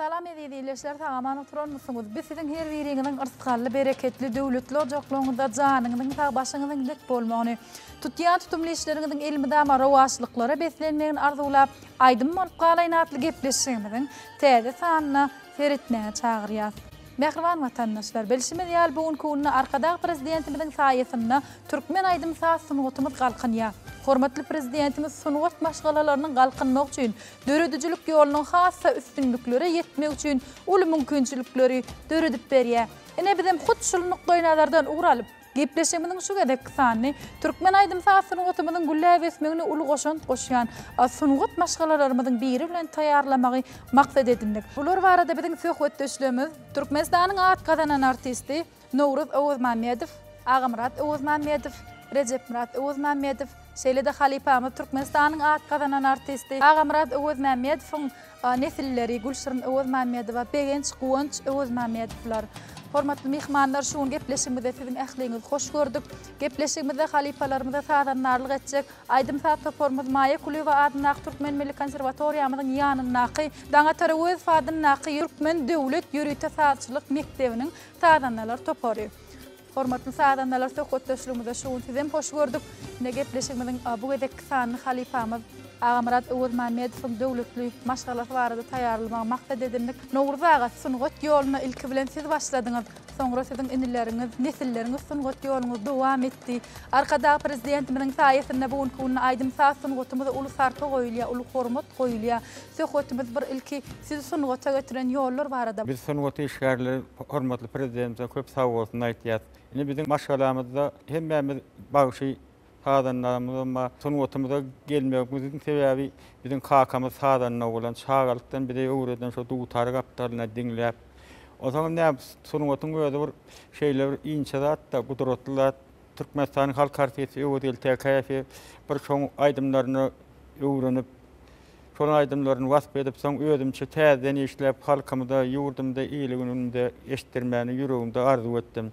Salam edilişler tamamen oturan mısınız? Biz sizin her birinin ırsıqallı, bereketli, dövlütlü ocaqlarınızda canınızın, sağ başınızın dik bolmağını, tutyan tutumlu işlerinizin ilmidama ravaşlıkları beslenmeyin arzulap, aydın olup qalayınatlı gepleşimizin təze sanına seritmeye çağırıyaz. Mehriban vatandaşlar, belişimiz yal bugün kununa arkadaq prezidentimizin sayesinde Türkmen aydım sağ sunuğutumuz qalqınya. Hormatly prezidentimiz sunuğut maşgalalarının qalqınmaq üçün, dörüdücülük yolunun xassa üstünlükleri yetmek üçün ulu mümkünçülükleri dörüdüp beriye. Ene bizim xutşulunuk doynalardan uğralıp, gepleşimizin şu gedek kısanını, Türkmen aydım sağ sunuğutumuzun güllab esmegini ulu qoşan, sunuğut maşgalalarımızın biri bilen tayarlamağı maqsad edindik. Bular varada bizim söhbet döşlüğümüz, Türkmenistan'ın at kazanan artisti Novruz Oğuz Mamedov, Ağamrat Oğuz Mamedov, Recep Murat Oğuz Mamedov, Şeylede Halipamız Türkmenistan'ın at kazanan artisti Ağamrat Oğuz Mamedov'un nesilleri Gülşirin Oğuz Mamedova, Begenç Kuvanç Oğuz Mamedovlar. Hormatly mehmanlar, şuun gepleşimizde sizin ähliňizi hoş gördük. Gepleşimizde halipalarymyza sadanlarlyk etjek. Aydym saat topormuz Maya Kulüba adyna Türkmen Milli Konservatoriýamyzyň ýanyndaky Daňa Tarowez fadynaky Türkmen Döwlet Ýürüýte Saatçylyk Mektebiniň sadanlar topory. Hormatly sadanlar, söhbetdeşligimizde şuun sizem hoş gördük. Ne gepleşimizin bu gedek sanyny halipamyz Ağamrat Oğuz Mamedov'un dövletli maşgalası barada tayarlamak maqsad edindik. Novruz ağa sunuğut yoluna ilki bilen siz başladınız. Sonra sizin inileriniz, nesilleriniz sunuğut yolunuz devam etti. Arkada prezidentimizin sayesinde bugün kununa aydym sağ sunuğutumuza ulu sarpa koyulya, ulu hormat koyulya. Söhbetimiz bir ilki sizi sunuğuta götüren yollar barada. Biz sunuğut işgärleri hormatly prezidentimize köp sağ olsun aýtýar. Ine bizim maşgalamyzda hemmemiz bagşy sadanlarımızda sunuğutumuza gelmegimizin sebebi bizim kakamız sadanına olan çağalıktan bir de öwreden şu duğutarı kaptarına dinläp. O zaman ne sunuğutun gözü bir şeyler inşaat da kudretliler Türkmenistan'ın halk partisi öwrel TKF bir çoğun aydımlarını öwrenip şol aydımlaryny wasp edip soň özümçe täzeden işläp halkymyzda ýurdumda iýiliginde eşitdirmäni ýüregimde arzu etdim.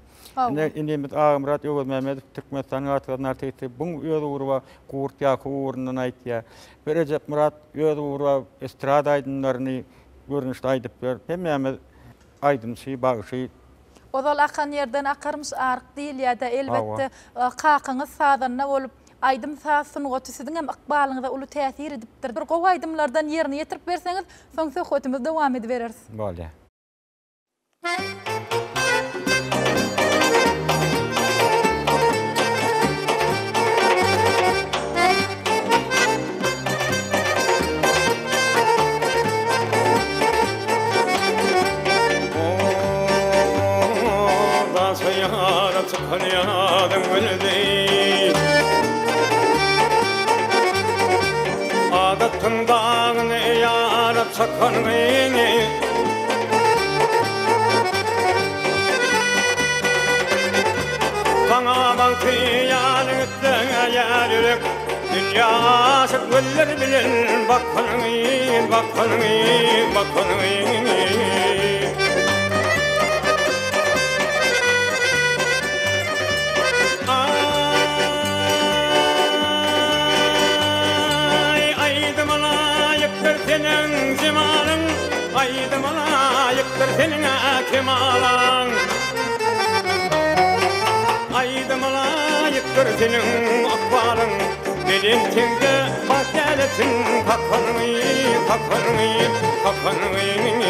Indi Ağamrat Oğuz Mamedov Türkmenistan'ın atlanan artisti bu öz uğurva gurt ýaky uğrundan aýtýar. Recep Murat öz uğurva estrada aydymlaryny görnüşde aýdyp ber. Hemmemiz aydymçy, bagşy. Ozal akan yerden akarmış arq diýil ýa-da elbetde qakyňyz sadanyna bolup aydym sağ sunuğuty siziň hem ykbalyňyza uly täsir edipdir. Bir gowy aydymlardan ýerine ýetirip berseňiz, soň söhbetimiz dowam edibereriz. Bolýar. Adatın dağını yarıp çakanını bana baktı yanıttığına yerlik dünya şıkviller bilen bakkanını bakkanını bakkanını senin cemalın, aydım layıktır senin kemalın. Aydım layıktır senin akbalın, benim tenge bak gelesin kakanı, kakanı, kakanı.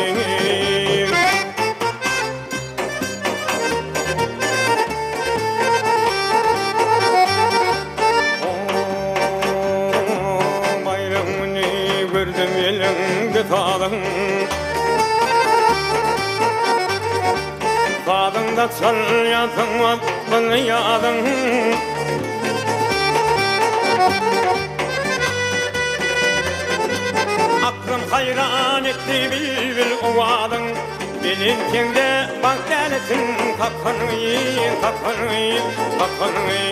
Fadında çal yazın bana yadın aklım hayran etti bil ovadın benim kende bak gelesin kakanı kakanı kakanı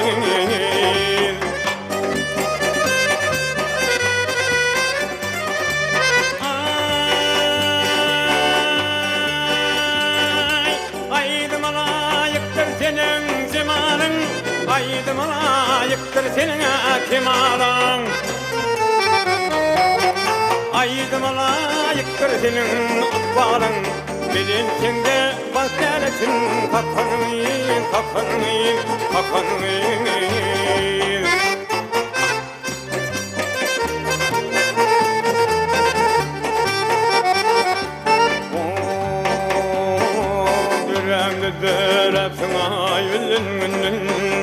aydım layıktır senin kemalın aydım layıktır senin akbalın. Bilinçinde bak devletin kakanıyım, kakanıyım, kakanıyım. Yüreğimde dörepsin ay yüzünün.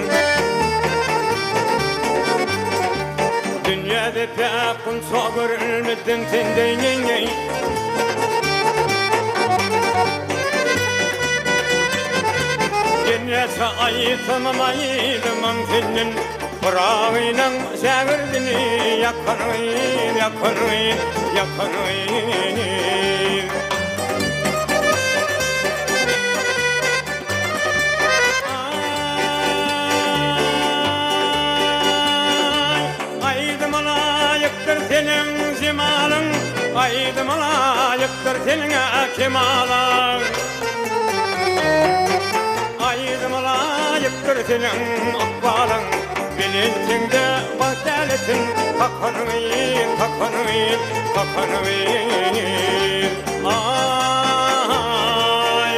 Dünyada pek kun soğur ülmedim sendeynen. Yine ayıtmam ayıtmam senin Bırağıyla sevirdini yakanıyım, yakanıyım, yakanıyım. Aydıma layıktır senin cemalın, aydıma layıktır senin kemalın. Aydıma layıktır senin akbalın. Bilinçinde bak devletin kakanıyım, kakanıyım, kakanıyım. Ay,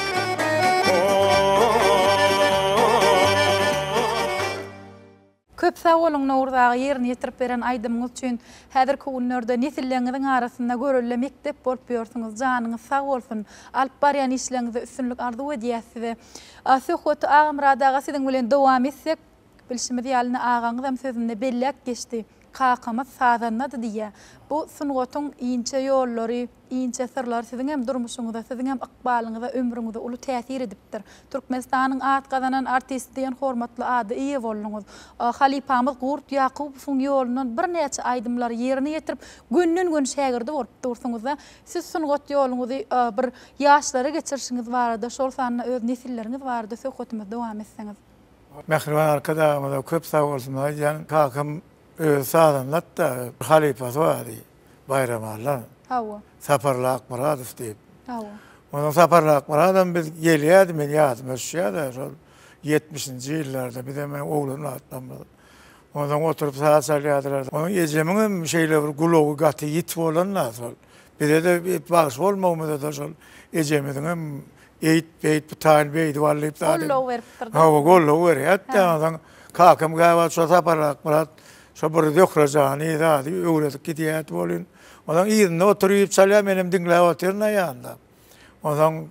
Köp sağ olun Nurdağı yerini yetirip veren aydımınız üçün häzirki günlerde nesilleňiziň arasynda görülle mektep bolup ýörsiňiz. Janyňyz sağ bolsun. Alyp barýan işleňize üstünlük arzu edýäsiz. Söhbet Agam siziň bilen dowam etsek, bilşimiz ýalyny agaňyz sözünde bellek geçti. Kakama sazannadı diye. Bu sungotuň iňçe ýollary, iňçe sırlar siziň hem durmuşuňyzda, siziň hem akbalyňyzda, ömrüňizde uly täsir edipdir. Türkmenistanyň at gazanan artist diýen hormatly ady iýe bolduňyz. Halipamyz Gurt Ýakubowyň ýolundan bir näçe aýdymlar ýerine ýetirip, günden-gün şägirdi bolup dursaňyz, siz sungot ýoluňyzy bir ýaşlara geçirişiňiz barada, şol sanyna öz nesilleriňiz barada söhbetimiz dowam etseňiz. Mehriban arkadaşlarıma köp sağ olsunlar. Yani kakam sağlanlat da halifası vardı. Bayram Allah. Hawa. Saparlı Akmaradov deyip. Hawa. Onun Saparlı Akmaradov biz geliyordum, ben yadım aşağıda. 70'nci yıllarda bir de ben oğlunu atlamadım. Ondan oturup sağa salyadılar. Onun eceminin şeyle bir gulogu gatı yit olanlar. Bir de bağış olmamı da sol. Eceminin eğit tayin beydi varlayıp da. Gollo veripdir. Hava gollo ver. Hatta ondan kakam gayva şu Saparlı Akmaradov. Şu burada yokrajani da öğretip gidiyat bolun. Ondan iyinde oturup salya benim dinle oturna yanında. Ondan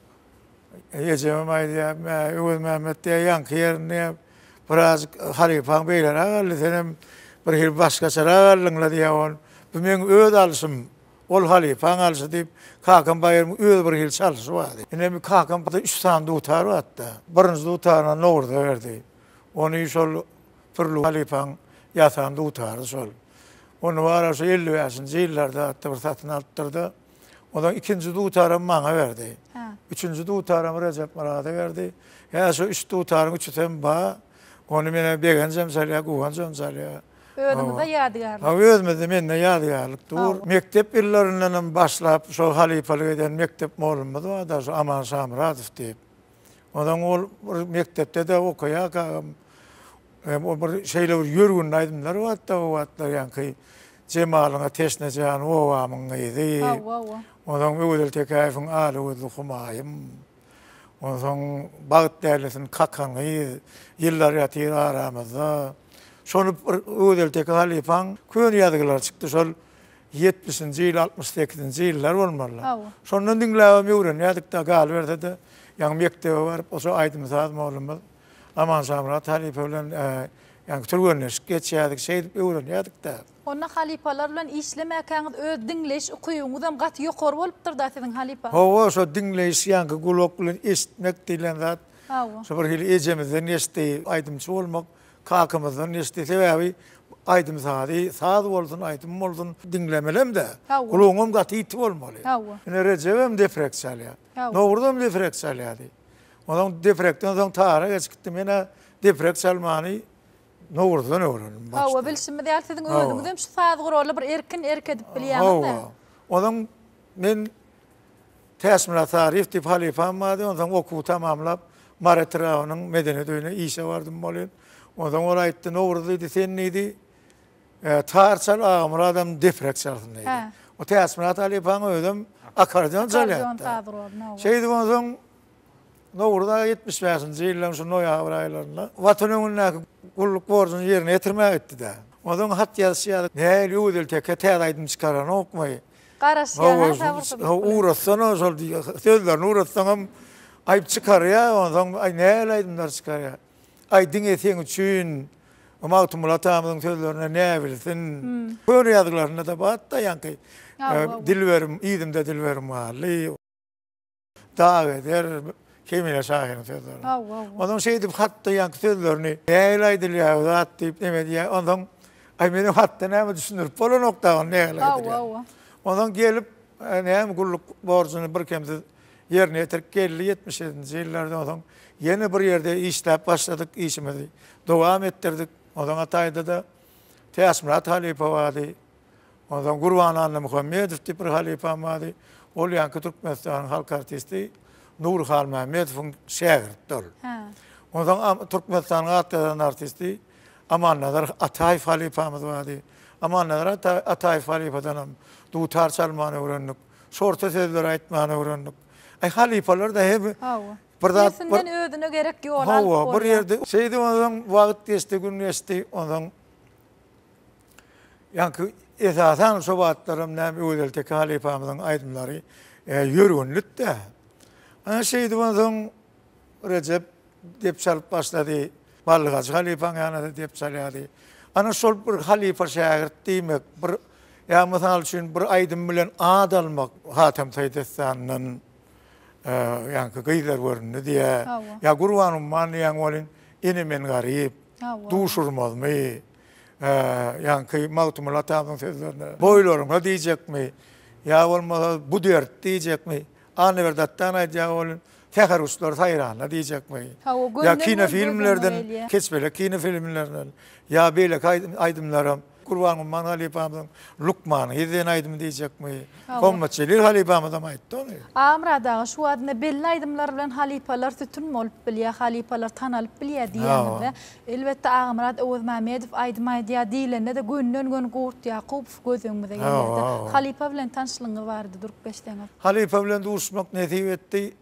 ecemim aydı Mehmet diye yankı yerine biraz halifan beyler ağırlı senem bir hil başkası ağırlığına diye on. Bu men öd alsım ol halifan alsı deyip kakam bayırım öd bir hil çalsı vardı. Yine kakam da 3 tane dutar var hatta. Birinci dutarına Nurda verdi. Onu sol fırlu halifan yatağında utardı sol. Onu var o 50 yaşında yıllarda hatta bir satın alttırdı. Ondan ikinci utarım bana verdi. Üçüncü utarım Recep Murat'a verdi. Ya şu üç utarım üçüten bağ. Onu bana beğencem salya, kuvancam salya. Ödümüzde yadigarlık. Ödümüzde bende yadigarlık. Dur. Mektep yıllarından başlayıp şu halifalık eden mektep molumdu. O da şu Aman Samradov deyip. Ondan o mektepte de okuya o bir şeyler yürgün aydımlar var da o vatlar yani cemalına teşneceğin o vamın idi. Ondan ödül tekayfın alı ödül kumayım. Ondan bağıt değerlisin kakanı yıllar yatır aramızda. Şonu ödül tekayfın köyün yadıgılar çıktı. Sol 70. yıl 68. yıllar olmalılar. Sonun dinlevimi öğreniyorduk da gal verdi de yani mektebe varıp o so aydın saat malumuz. Aman Samrat halife bilen yani Türkmenleş geçýärdik şey öwrenýärdik da. Onda halipalar bilen işlemäkäňiz öz dinleş okuýuňyzam gaty ýokary bolupdyr da siziň halipa. Hawa so dinleş ýa-ni gulok bilen işitmek diýilen zat. Hawa. So bir hili ejemizden ýeşdi aýdymçy bolmak, kakymyzdan ýeşdi sebäbi aýdym sady, sady bolsun, aýdym bolsun dinlemelem de. Gulogum gaty ýitip bolmaly. Hawa. Ine Recepem defrek salýar. Nowrudam defrek salýardy. Ondan defrekten soň tara geçipdim. Mene defrek salmany Nowruddan öwrendim. Hawa bilşimi diýär siziň özüňizem şu sady gurarly bir erkin edip bilýärmiz da. Ondan men täsmira tarif diýip halifam bady. Ondan okuw tamamlap Maretrawynyň medeniýet öýüne işe bardym bolýan. Ondan ol aýtdy Nowrud diýdi sen nedi? Tarsal ağımır adam defrek çalsındaydı. Ha. O tesmirat Halipan ödüm akordeon çalyattı. Şeydi ondan Noğurda 75. yılların şu noyabr aylarında vatanının kulluk borcunu yerine getirmeye gitti de. Ondan hat yazışı ne lüdül teke tedaydım çıkaran okumayı. Qaraş yana Uğraşsana sol sözlerini uğraşsam ayıp çıkar ya ondan ay ne eyleydim çıkar ya. Ay din etiğin için ama otumulatamın sözlerine ne bilsin. Böyle yazılarına da batta yankı. Dilverim, iyidim de dilverim hali. Dağ eder, kemine şahirin sözlerini. Ondan şey deyip hatta yankı sözlerini ne eyleydim ya, da hat deyip demedi ya. Ondan ay benim hatta ne düşünürüp bolu nokta ne eyleydim ya. Ondan gelip hem kulluk borcunu bir kemde yerine getirip 50-77 yıllarda ondan yeni bir yerde işlep başladık işimizi. Devam ettirdik. Ondan Hatay'da da Tesmirat Halipa vardı. Ondan Kurban Anlı Muhammedov bir Halipa vardı. Ol yankı Türkmenistan'ın halk artisti Nur Hal Mehmedov'un şehirdir. Ondan Türkmenistan'ın atlayan artisti Aman Nadar Atayf Halipa'mız vardı. Aman Nadar Atayf Halipa'dan dutar çalmanı öğrendik. Şorta sözleri aytmanı öğrendik. Ay halipalar da hep Kesinden ödüne gerek yok. Bir yerde şeydi ondan vakit geçti, gün geçti ondan yankı esasen sobatlarım nem ödeldeki halipamızın aydınları yürünlük de. Ana şeydi ondan Recep deyip çalıp başladı. Ballıgacı halipan yanında deyip çalıyordu. Ana sol bir halipa şehir demek bir ya misal için bir aydın bilen ad almak Hatem Taydestan'ın yankı gıylar varını diye. Ya Kurban'ın manlayan olun inimen garip, duşurmaz mı? Yankı mağtumul atamın sözlerine. Boylarım diyecek mi? Ya olmaz bu dert diyecek mi? Anı verdattan ayacak olun. Fekar uslar hayranla diyecek mi? Ya kine filmlerden, kesbele kine filmlerden. Ya böyle aydımlarım. Kurban'ın man halipamızın Lukman'ı yediğin aydım diyecek mi? Kommatçelir halipamızdan ayıttı onu. Amra'da şu adına belli aydımlar bilen halipalar tütün olup biliyor, halipalar tanılıp biliyor diyenler. Elbette Amra'da Oğuz Mehmedov aydım aydıya değilinde de gün Gurt Yakup gözümüzde gelirdi. Halipa bilen tanışlığını vardı Durk Beş'ten. Halipa bilen duruşmak netiv etti.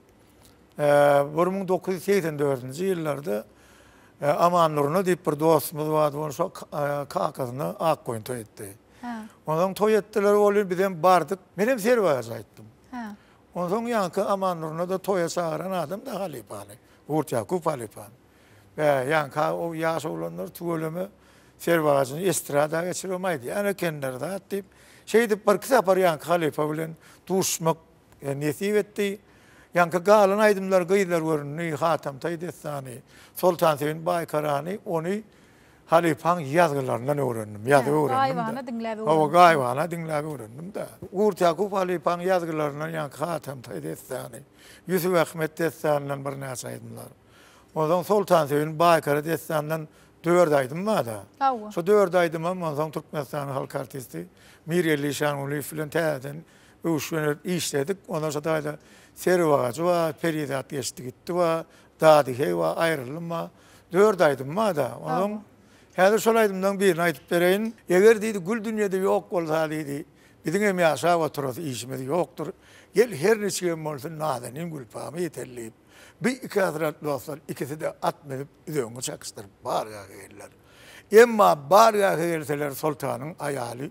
1984 yıllarda Aman Nur'unu deyip bir dostumuz vardı. Onun şu kakasını Akkoyun toy etti. Ondan toy ettiler oluyor birden bardık. Benim servaya ayttım. Ondan yankı Aman Nur'unu da toya çağıran adam da Halipani. Gurt Yakup Halipani. Ve yankı o yaş olanlar tuğulümü servayasını istirada geçirmemaydı. Yani kendileri de deyip şey deyip bir kısa yankı Halipa bilen duruşmak nesip etti. Yankı galan aydımlar gıylar görünü Hatem Taydestan'ı, Sultan Selim Baykarani onu Halipan yazgılarından öğrendim. Yazgı öğrendim de. O gayvana dinleve öğrendim de. Gurt Yakup Halipan yazgılarından yankı Hatem Taydestan'ı, Yusuf Ahmet Destan'dan bir nasa aydımlar. Ondan Sultan Selim Baykara Destan'dan 4 aydım var da. So 4 aydım ama ondan Türkmenistan'ın halk artisti Mireli Şanuli filan teyden uşvenip işledik. Ondan sonra da servacı var, peridat geçti gitti var, dağdıkey var, ayrılım var. 4 aydım var da. Ondan her sol aydımdan birini aytıp vereyim. Eğer deydi gül dünyada yok olsa deydi. Bizim hem yaşa oturası işimiz yoktur. Gel her neçeyim olsun nadenin gülpamı yeterleyip. Bir iki hazretli olsalar ikisi de atmayıp ödüğünü çakıştırıp bağırga gelirler. Ama bağırga gelirseler sultanın ayali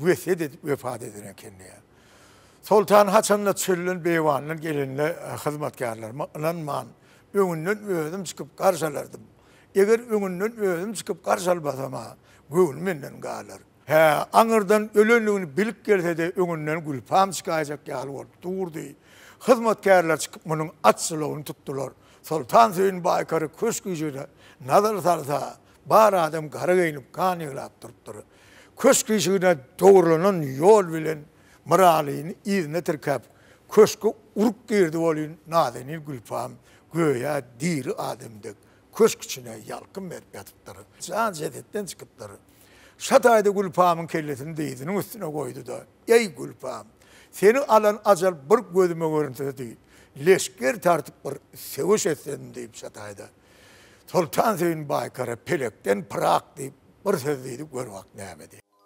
vefat edine kendine. Sultan Hasan'la çölün beyvanla gelinle hizmetkarlar man önünden ödüm çıkıp karşılardım. Eğer önünden ödüm çıkıp karşılamazsam gülmenden kalır. Anırdan ölünlüğünü bilip gelse de önünden gülpam çıkacak yağlı oldu. Durdu. Hizmetkarlar çıkıp bunun atsılığını tuttular. Sultan Selim Baykarı köş gücüyle nazar sarsa bar adam karı giyinip kan yığılap duruptur. Köş gücüyle doğrulanan yol bilen Mıralıyın izine tırkap, köşkü uruk girdi olun nadenil gülpam, göğe diri ademdik, köşk içine yalkın verip yatıptırı. Can cedetten çıkıptırı. Şatayda gülpamın kellesini deyizinin üstüne koydu da, ey gülpam, seni alan acal bir gözüme görüntüde değil, leşker tartıp bir seviş etsin deyip şatayda. Sultan Selim Baykar'a pelekten pırak deyip bir söz deyip görmek neyemedi.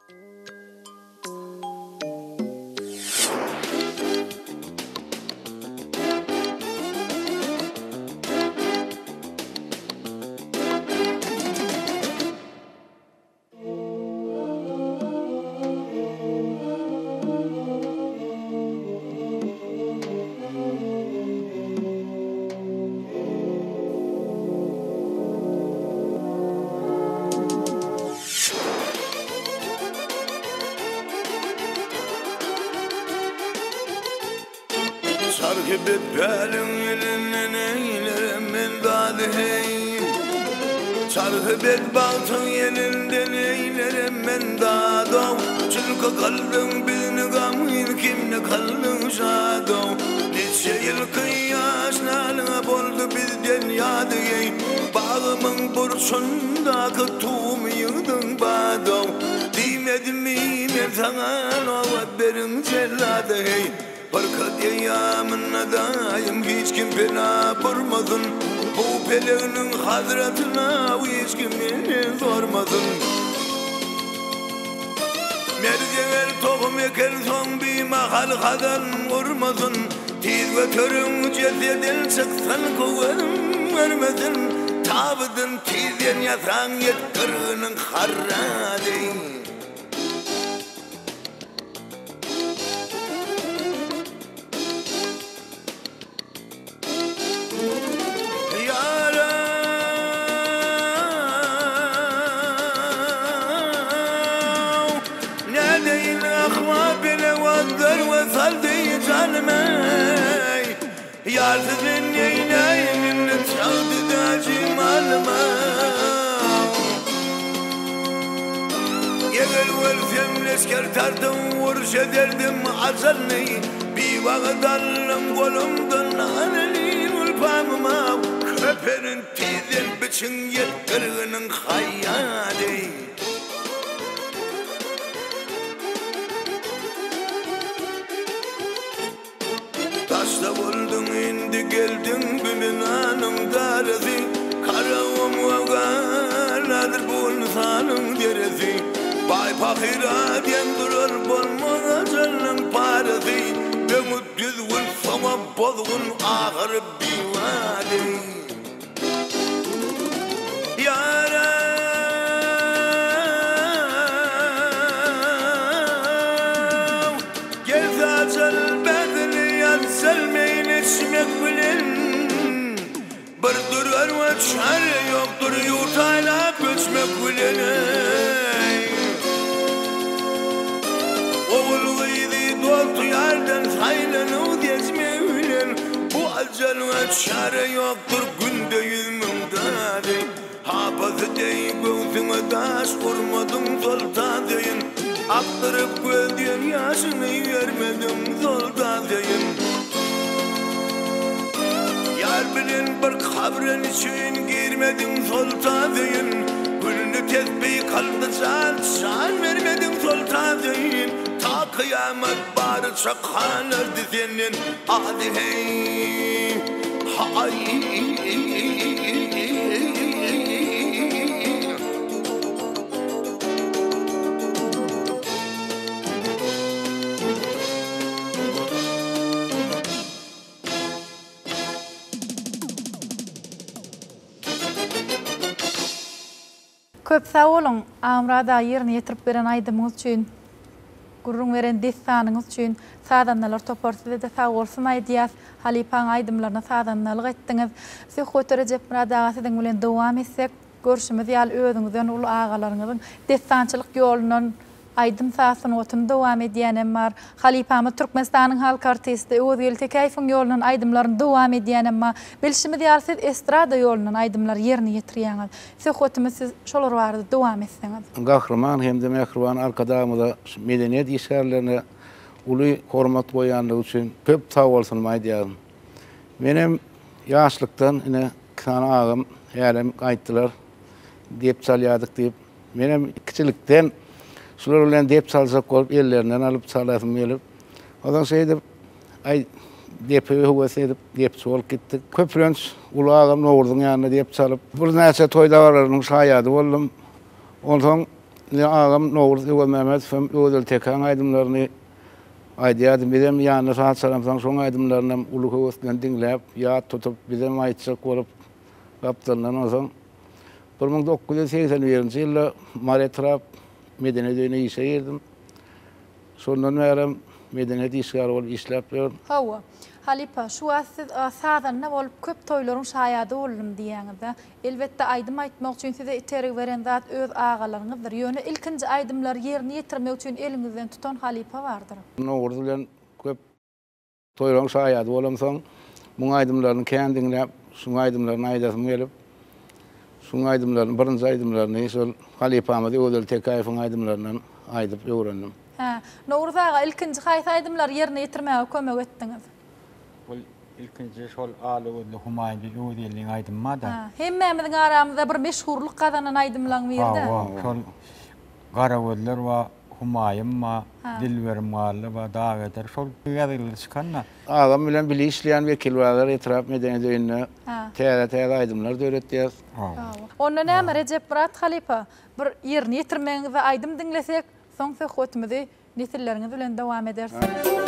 Sarkıp etbelim elinden eylerim men dadı hey Sarkıp et baltın elinden eylerim men dadı Çılka kaldın birini gamın kimne kaldın şadı Neçe yıl kıyasnalına boldu bizden yadı hey Bağımın burçundaki tuğum yığdın badı Dimedim miyim sana novat berin celladı hey Barkat eyyamına daim hiç kim fena vurmadın Bu peleğinin hazretine hiç kim beni sormadın Merceğer tohum eker son bir mahal kadar vurmadın Tiz ve törün cezeden çıksan kovarım vermedin Tabıdın tizden yatan yet kırığının harradın Yarsızın yeynayının çaldı da cimalma Yeğel versem lesker tardım vuruş ederdim azalını Bir bağdallım kolumdan anelin ulpamıma Köperin tizden biçin yet kırığının hayali Taşta buldun indi geldin binanın darısı Karavum ve galadır bulsanın deresi Bay pakira diyen durur bolmaz canın parası Demut düzgün sama bozgun ağır bivali Yara Gel saçal Selmeyin içmek bilin Bir durar ve çare yoktur yurtayla göçmek bilin Oğul gıydı dostu yerden saylanı gezmek bilin Bu acel ve çare yoktur günde yüzmümdadi Hapası deyip göğsüme taş vurmadım solta deyin Aktırıp gözden yaşını vermedim solta deyin Yar bilin bir kabrin için girmedim solta deyin Gülünü tesbih kaldı şan vermedim solta deyin Ta kıyamet bari çakanırdı senin adi hey Hay Köp sağ olun. Amrada yerini yetirip veren aydımınız üçün, gurrun veren destanınız üçün sadannalar toparsız da sağ olsun aydiyaz. Halipan aydımlarına sadannalık ettiniz. Siz Hoto Recep Muradağa sizin bilen devam etsek, görüşümüz yal özünüzden ulu ağalarınızın destançılık yolunun aydım sahasın otun devam ediyenem var. Halipamı Türkmenistan'ın halk artisti Özgül Tekayf'ın yolunun aydımların devam ediyenem var. Bilişimi diyal siz estrada yolunun aydımlar yerini yetiriyeniz. Siz Hoto'muz siz şolar vardı devam etseniz. Kahraman hem de mehruban arkadağımda medeniyet işlerlerine ulu hormat koyanlığı için köp sağ olsun maydiyadım. Benim yaşlıktan yine kana ağam yarım kayıttılar deyip salyadık deyip benim küçülükten sular olan deyip salsak olup ellerinden alıp salasım gelip odan şey edip ay deyip huvası edip deyip sol gittik. Köprünç ulu ağam noğurdun yanına deyip salıp bir neyse toyda vararının sayadı oldum. Ondan ağam noğurdu Uğur Mehmet Fem Özgül Tekan aydımlarını aydiyadım bizim yanına saat salamsan son aydımlarından ulu huvasından dinleyip yağ tutup bizim aytsak olup kaptandan o zaman 1981 yılda Maretrap Medeniyet'e işe girdim. Sondan beri medeniyet işler olup işlep veriyorum. Hava, Halipa, şu an siz sadanna olup köp toyların şayadı oldum diyenizde. Elbette aydım aytmak için size iterik veren zat öz ağalarınızdır. Yönü ilkinci aydımlar yerini yetirmek için elinizden tutan Halipa vardır. Ne oldu lan köp Toyron şaýady bolamsoň, muň aýdymlaryny kän dinläp, şuň aýdymlaryny aýdasym gelip, şuň aýdymlaryny birinji aýdymlaryny şol Halipamady özel tekaýyfyň aýdymlarynyň aýdyp öwrendim. Nowruz ağa ilkinji haýsy aýdymlar ýerine ýetirmäge kömek etdiňiz? Bol ilkinji şol aly özü Humaýdy öwelliň aýdymma da. Hemmemiziň aramyzda bir meşhurlyk gazanan aýdymlaň birdi. Şol Garawöller we Humaýym ma, Dilberim galy we Dageder şol ýazylar çykanna. Agam bilen bili işleýän wekil barlar etrap medeniyet öýüne täze aýdymlar döretdiýär. Onda näme Recep Murat Halipa bir ýerine ýetirmeňizi aýdym dinlesek, soň söhbetimizi nesilleriňiz bilen dowam edersiz.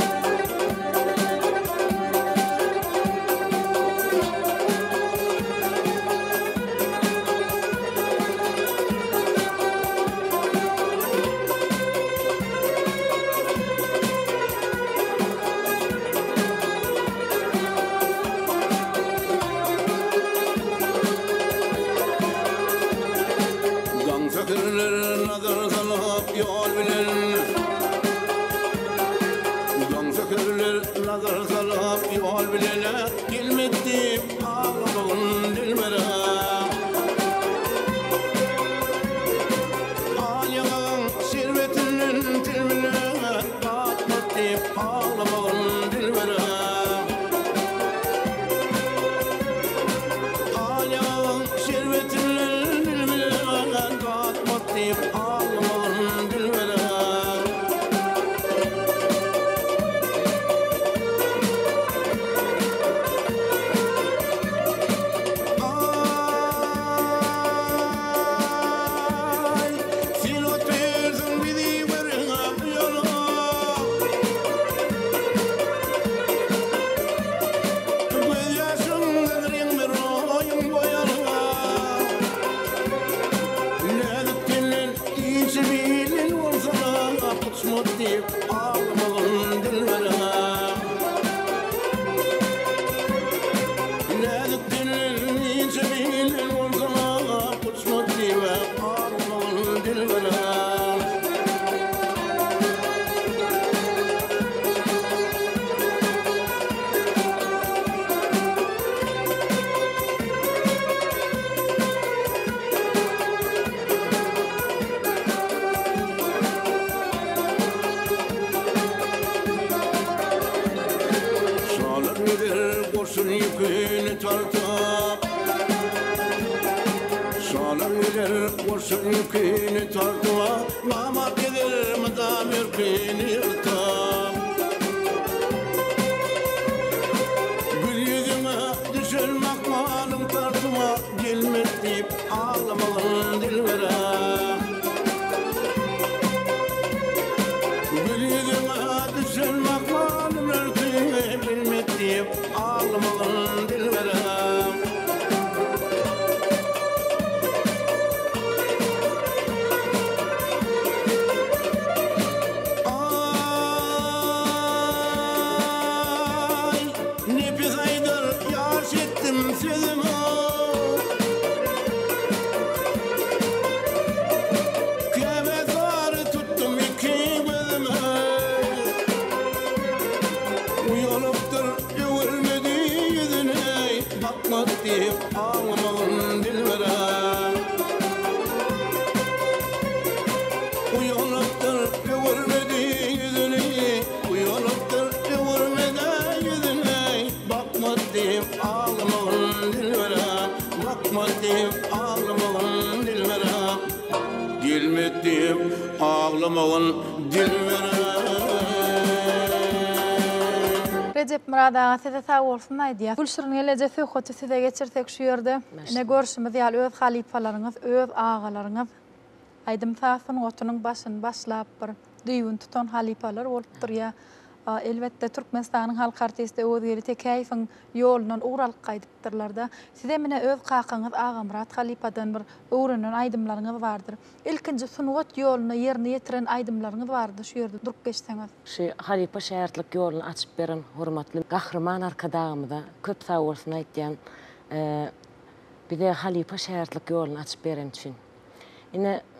Recep Murat ağa size sağ olsun aýdýar. Gülşürün gelece söhbeti size geçirsek şu ýerde. Ne görüşimiz ýaly öz halipalaryňyz, öz ağalaryňyz aýdym taýsyn otunyň başyny başlap bir düýün tutan halipalar bolup durýar. Elbette Türkmenistanyň halk artisti Özgeri Tekäýewiň ýolundan uğralyk gaýdypdyrlar-da. Size mine öz kakaňyz Ağa Murat Halipadan bir öwrenen aýdymlaryňyz bardyr. Ilkinji sunwat ýoluna ýerine ýetiren aýdymlaryňyz bardy. Şu ýerde durup geçseňiz. Şu Halipa şäherlik ýolunu açyp beren hormatly gahrman arkadagymyza köp sag bolsun aýtýan bir de Halipa şäherlik ýolunu açyp beren üçin. Ine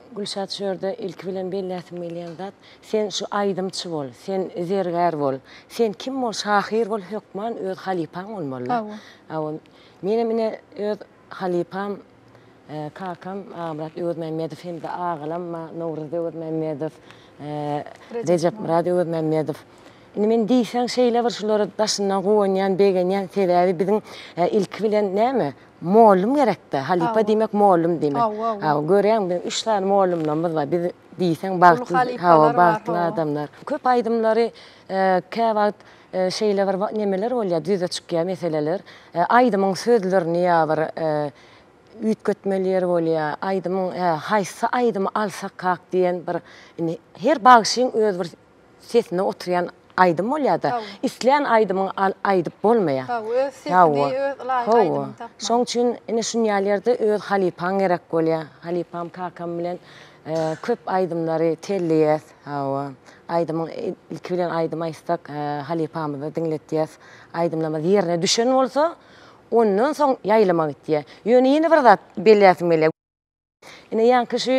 Gülşat şöyle ilk bilen belläsim gelýän zat, sen şu aydymçy bol, sen zergär bol, sen kim bol, şahyr bol, hökman öz halipaň bolmaly. Awa menem ine öz halipam kakam Amrat Öğretmenmedow hem de ağalam Nowruz Öğretmenmedow, Recep Murad Öğretmenmedow. Ine men diýsen şeýle bir şolary daşyndan goýanýan, begenýän sebäbi biziň ilk bilen näme? Mollum gerekdi. Halipa demek mollum demek. Görýän ben 3 tane mollumlarymyz var. Biz diýsen bagtly adamlar. Köp aydymlary käwagt şeyler var, nemeler bolýar, düze çykýan meseleler. Aydymyň sözlerini ýabyr üýtgetmeler bolýar. Aydymyň haýsy aydymy alsak kak diýen bir her bagşyň öz bir sesine oturýan aydym bolýar-da. Isleýän aydymyň aydyp bolmaýar. Öz sesini öz aydymyň tapmak. Şoň üçin ine şu ýerlerde öz halipaň gerek bolýar. Halipam kakam bilen köp aydymlary tellýär. Aydymyň ilk bilen aydym aýsak halipamyzy dinletýär. Aydymlama ýerine düşen bolsa, ondan soň ýaýlamak etýär. Ýöne bir zat belläsim gelýär. Ine ýanky şu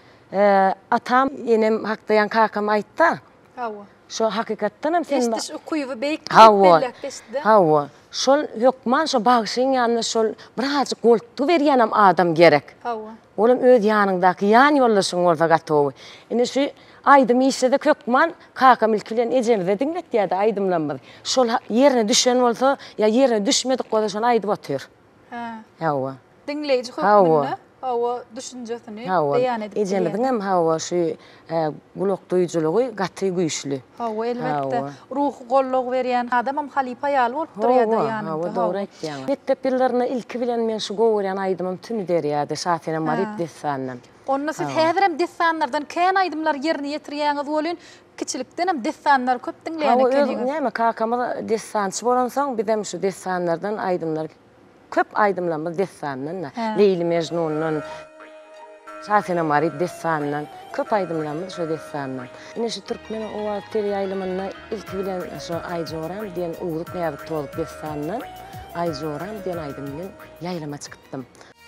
atam enem hakda ýan kakam aýtdy. Şo hakykatdan hem sen Eşdiş okuýuwy beýik Hawa. Şol hökman şo bagşyň ýanyna şol birazjyk goltu berýän adam gerek. Olam öz ýanyňdaky ýan ýoldaşyň bolsa gatowy. Ine şu aydym işede hökman kakam ilk bilen ejemde dinletýärdi aydymlanmady. Şol ýerine düşen bolsa ýa ýerine düşmedik goda şol aýdyp otyr. Hawa. Dinleýiji hökmünde düşünjesini beýan edip. Ejemden hem hawa şu gulak duýjulugy gaty güýçli. Elbetde. Ruh golluk berýän adam hem halipa ýaly bolup durýardy ýani. Dogry aýtdyň. Mektep ýyllarynda ilk bilen men şu gowurýan aydymym tüni derýärdi. Şahyna Marit desandan. Onna siz häzir hem desanlardan kän aydymlar ýerine ýetirýäňiz bolýan, kiçilikden hem desanlar köp dinleýän ekeniňiz. Näme kakamy desançy bolansaň, biz hem şu desanlardan aydymlar köp aydymlanmaz desandan, Leyli Mecnun'un, Şahyna Marit desandan, köp aydymlanmaz şu desandan. Ine şu Türkmen owal teri ýaýlymyna ilk bilen şu Aýjoram diýen uğrup näýip tolup desandan, Aýjoram diýen aydym bilen ýaýlama çykypdym.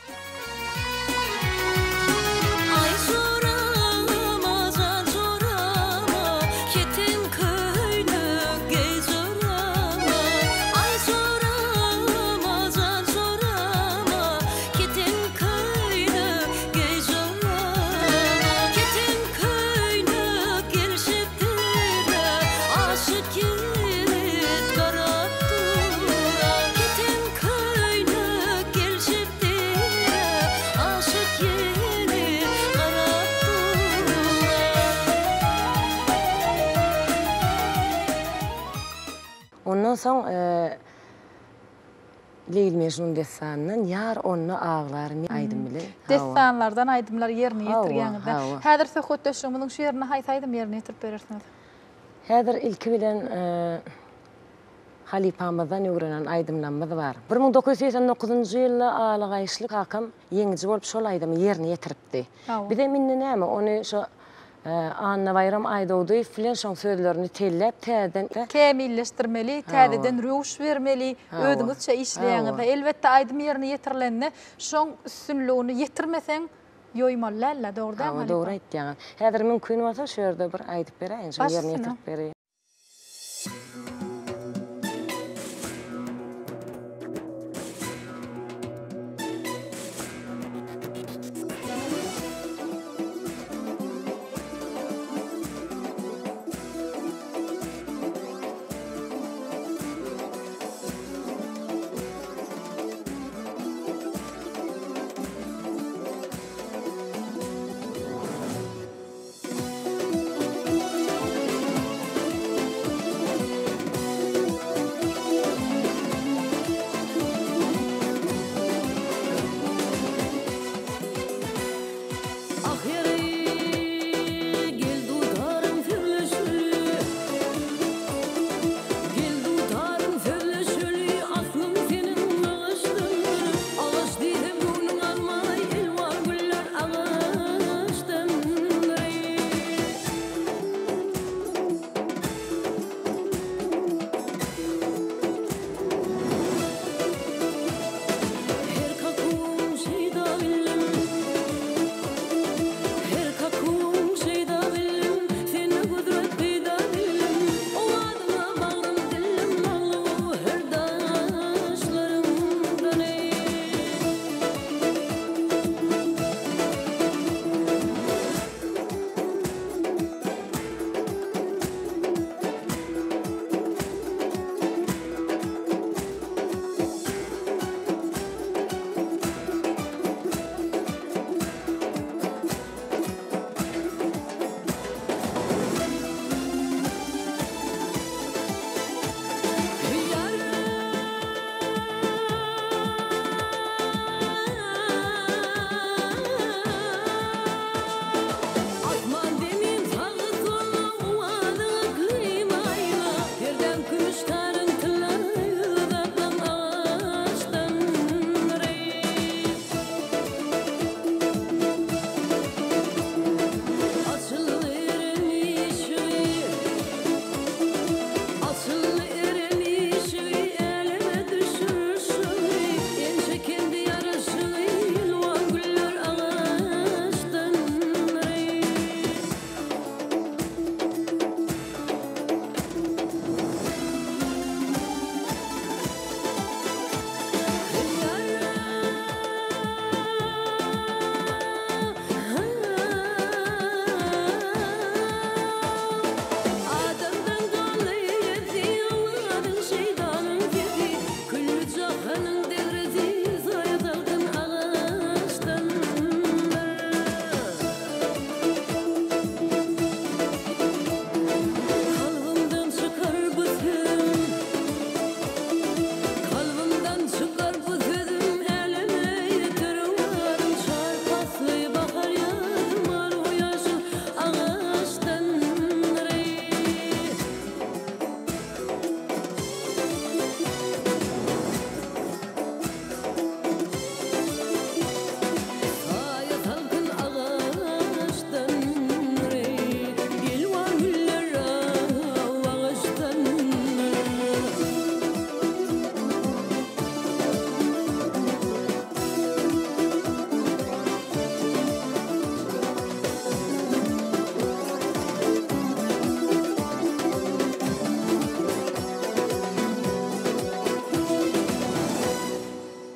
Ondan soň Leyli Mecnun desandan ýar onu ağlarmy aydym bilen. Desanlardan aydymlar ýerine ýetirýäňizde. Häzir söhbetdeşigimiziň şu ýerine haýsaýdym ýerine ýetirip berersiňiz. Häzir ilk bilen halipamyzdan öwrenen aydymlanmaz bar. 1989-njy ýylda Alagaýşly kakam ýeňiji bolup şol aýdymy ýerine ýetiripdi. Bir de minne näme ony şo Anna Bayram Aýdowdy filan şoň sözlerini tellep täzeden kemilleşdirmeli, täzeden rüwş bermeli, özüňizçe işleýäňizde. Elbetde aydym ýerine ýetirlende şoň üstünlüğini ýetirmeseň ýoýmaly, dogry. Dogry aýtdyň. Häzir mümkin bolsa şu ýerde bir aýdyp bereýin, şo ýerine ýetirip bereýin.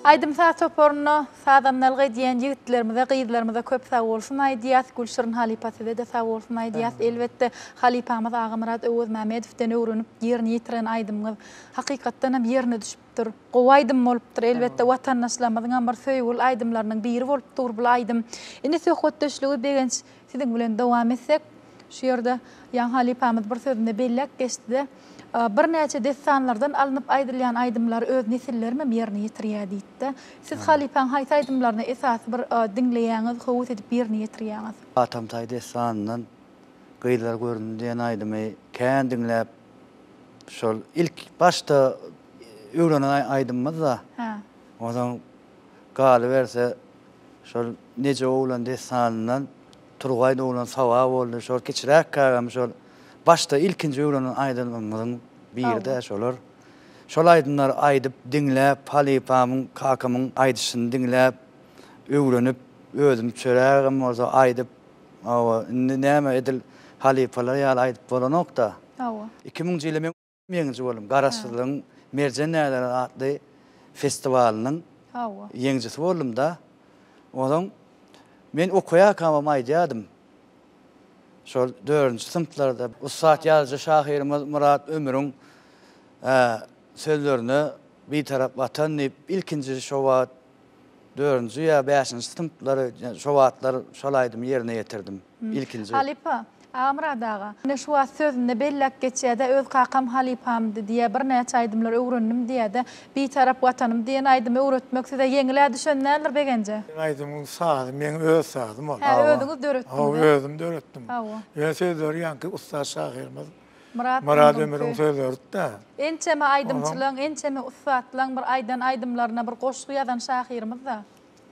Aydım sağ toporunu sağdanlarga diyen yigitlerimize, qıydılarımıza köp sağ olsun. Aydiyas Gülşir'in halipasıda da sağ olsun. Aydiyas elbette halipamız Ağamurad Öwüz Mämedow'den öwrünüp yerini yitiren aydımız hakykatdan hem yerine düşüpdir. Gowaydym bolupdyr. Elbette watandaşlarymyzyň bir söýgül aydymlarynyň biri bolupdyr bu aydym. Indi söhbetdeşligi begenç siziň bilen dowam etsek, şu ýerde ýa halipamız bir sözünde bellek geçdi. Bir näçe destanlardan alınıp aýdylýan aýdymlar öz nesillerime ýerine ýetirýär diýdi. Siz halipaň haýsy aýdymlaryny esas bir dinleýäňiz, howus edip ýerine ýetirýäňiz. Atamtay destanyndan gıylar göründü diýen aýdymy kän dinläp şol ilk başta öwrenen aýdymyz da. Odan galy berse şol neje oglan destanyndan Turgaýda oglan sawa boldy, şol keçirek kagam şol başta ilkinci öwrenen aýdymyň birde şolar. Şol aýdymlar aýdyp dinläp, halipamyň, kakamyň aýdyşyny dinläp, öwrenip, özüm çörägim bolsa aýdyp, näme edil halipalar ýaly aýdyp bolanokda. 2000-nji ýyly men meňinji bolum. Garaşsylyň Merjenler adly festiwalynyň ýeňjisi boldum da. Odan men okuýa kamam aýdýadym. Şol 4-nji sınıflarda Ustad ýazgy şahyr Murat Ömürüň sözlerini bir tarap watan diýip ilkinji şowat 4-nji ýa 5-nji sınıflary şowatlar şol aýdym ýerine ýetirdim. İlkinji. Halipa Ağamurad ağa, ne şu sözünde bellek geçýär-de öz kakam halipamdy diýe bir näçe aýdymlar öwrendim diýe-de bir tarap watanym diýen aýdymy öwretmek size ýeňilä düşenler begence. Aýdymyň saady, men öz sadym bol. Özüňiz döretdiňiz. Özüm döretdim. Ýa sözleri ýanky Ustad şahyrymyz Murat Ömürüň sözleri da. Ençeme aýdymçylygyň, ençeme ustatlygyň bir aýdan aýdymlaryna bir goşgy ýazan şahyrymyz da.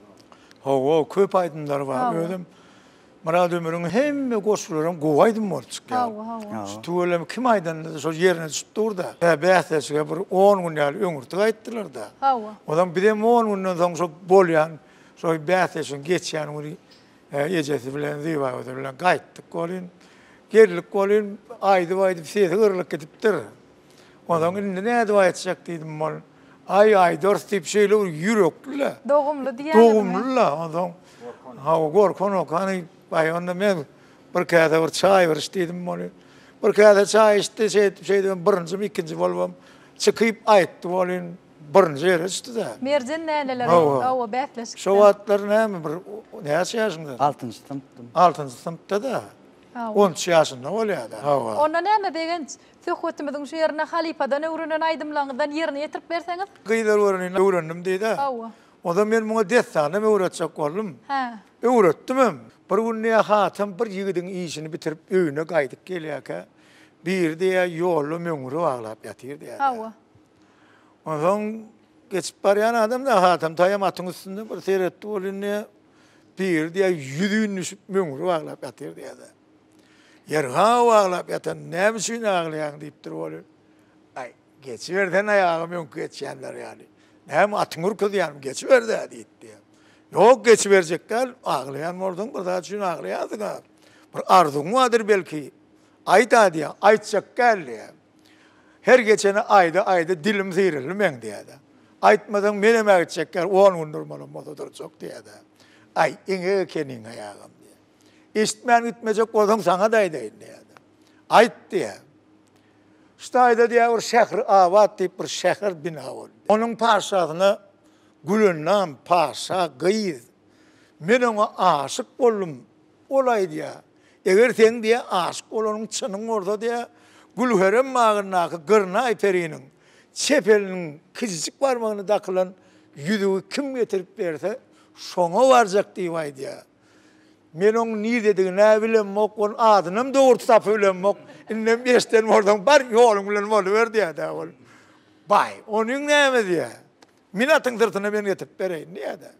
Köp aýdymlar bar. Özüm Murat Ömürüň hemme goşgularyň gowaýdym bolup çykýar. Tuwelem kim aýdanda şol ýerine düşüp durda. Bähtäçige bir 10 gün ýaly öňürtük aýtdylar da. Odan bir de 10 günden soň şol bolýan, şol bähtäçiň geçýän uri ejesi bilen ziýbawy bilen gaýtdyk bolyn. Gerlik bolyn, aýdyp sesi gyrlyk gidipdir. Odan indi näde aýtjak diýdim bol. Ay dörst diýip şeýle ýürekli. Dogumly diýär. Dogumly odan. Gorkon okany baýanda men bir käde bir çaý berişdim bolýar. Bir käde çaý içdi, şeýdim birinji, ikinji bolbam çykyp aýtdy bolýan, birinji ýere içdi da. Merjen näleler? Bätleşik. Şo wagtlar näme bir näçe ýaşynda? 6-njy sınıfda. 6-njy sınıfda da. 10 ýaşynda bolýar da. Onda näme begenç? Söhbetimiziň şu ýerine halipadan öwrenen aýdymlaryňdan ýerine ýetirip berseňiz? Gıydar öwrendim diýdi. Oda men muňa destanymy öwretjek boldum. Öwretdim. Bir günne hatam bir ýigidiň işini bitirip öýüne gaýdyp gelýärke, bir diýe ýoly möňüri baglap ýatyr diýär. Odan geçip barýan adam da hatam taýamatyň üstünde bir seretdi bolýan, bir diýe ýüzüni düşüp möňüri baglap ýatyr diýär. Ýerha baglap ýatan näme üçin aglaýan diýipdir bolýar. Ay, geçiberden aýagym öňkü geçýänler ýaly. Näme atyň urkydýan geçiberde diýdi. Yok geçiberjekler, aglayan bolsaň bir zat üçin aglaýardyň. Bir arzuň wadyr belki. Aýda diýär, aýtjak geldi. Her geçene aýda dilim zýrildi men diýär. Aýtmadan menem aýtjak 10 gündür bolum motodur çok diýär. Ay, iňe keniň aýagym diýär. Eşitmän gitmejek bolsaň saňa da aýdaýyn diýär. Aýt diýär. Ştaýda diýär bir şäher awat diýip bir şäher bina boldy. Onuň paşasyny Gülünnam paşa gıyız. Men ona aşık boldum. Olay diýär. Eger sen diýär aşyk bolanyň çynyň orda diýär. Gülherem magynaky gyrna ayperiniň çepeliniň kizicik barmagyny dakylan ýüzügi kim getirip berse şoňa barjak diýip diýär. Men oň nirde diýene bilem mok, adynam dogry tapy bilem mok. Innem beşten ordan bar ýolum bilen boluver diýär. Bay, onuň näme diýär? Minatyň dyrtyna men getip bereýin diýär.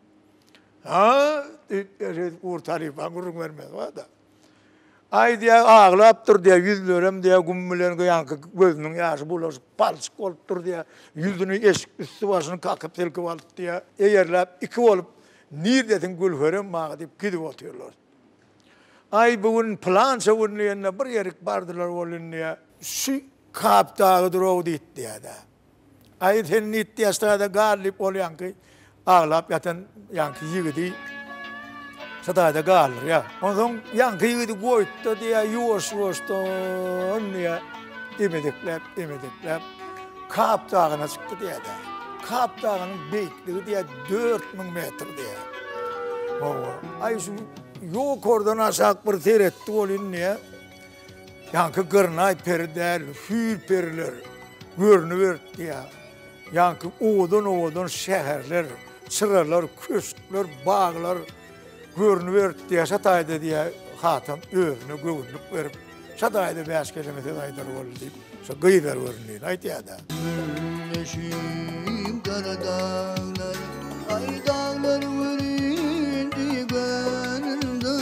Urtaryp agurun vermez wada. Ay diýär aglapdyr diýär, ýüzlerem diýär, gummilen ýanky gözüniň ýaşy bulaşyp palçyk bolupdyr diýär. Ýüzüni eşik üstü başyny kakyp telkip alyp diýär. Eýerläp iki bolup nirdetin gülherem magy diýip gidip otyrlar. Ay bugün plan şowunlyna bir ýerik bardylar bolýan diýär. Şu kapdagy drow diýdi diýär. Ay sen nit ýaşda galip bolýanky ağlap yatan yankı yigidi sadayda kalır ya. Ondan yankı yigidi koydu diye yuvaş-yuvaştan diye imediklep Kap Dağı'na çıktı diye de. Kap Dağı'nın büyüklüğü diye 4000 metre diye. Ay şu yok oradan aşağı bir seyretti olun niye? Yankı kırnay periler, hür periler görünüver diye. Yankı oğudun şehirler, çırarlar, köşkler, bağlar görünüver diye sataydı diye hatam öğrünü gövünlük verip sataydı 5 kilometre aydar oldu deyip şu gıylar görünüyor. Ayt ya da. Gülleşim kara dağlar, ay dağlar göründü gönlümde.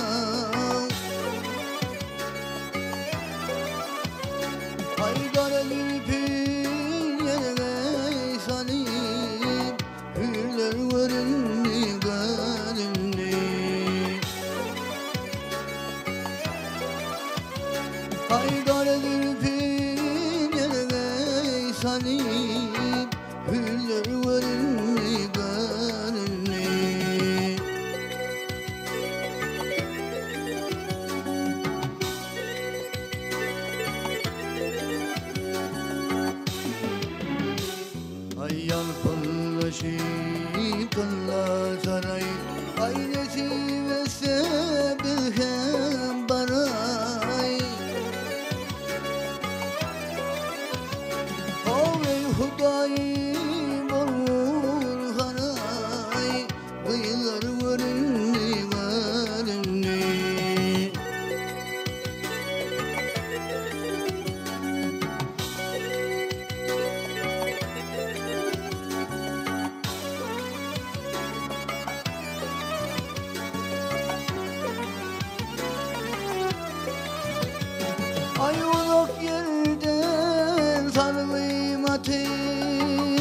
Ay kara gülpin yerine sanıp, hürler göründü gönlümde. Ay kara gülpin yerine sanıp, hürler göründü gönlümde. Ay yalpınlaşıp kınla saray, ay nesivese bilhem baray. Ey Hudayım olur haray, kıyılar göründü göründü. Ay uzak yerden sarılayım atıp,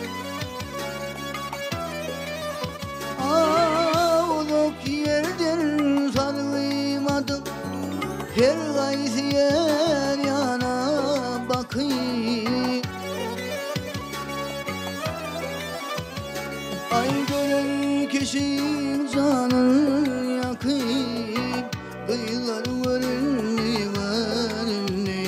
uzak yerden sarılayım atıp, her gaysi yer yana bakayım. Ay gören kişi canını yakıp, kıyılar göründü göründü.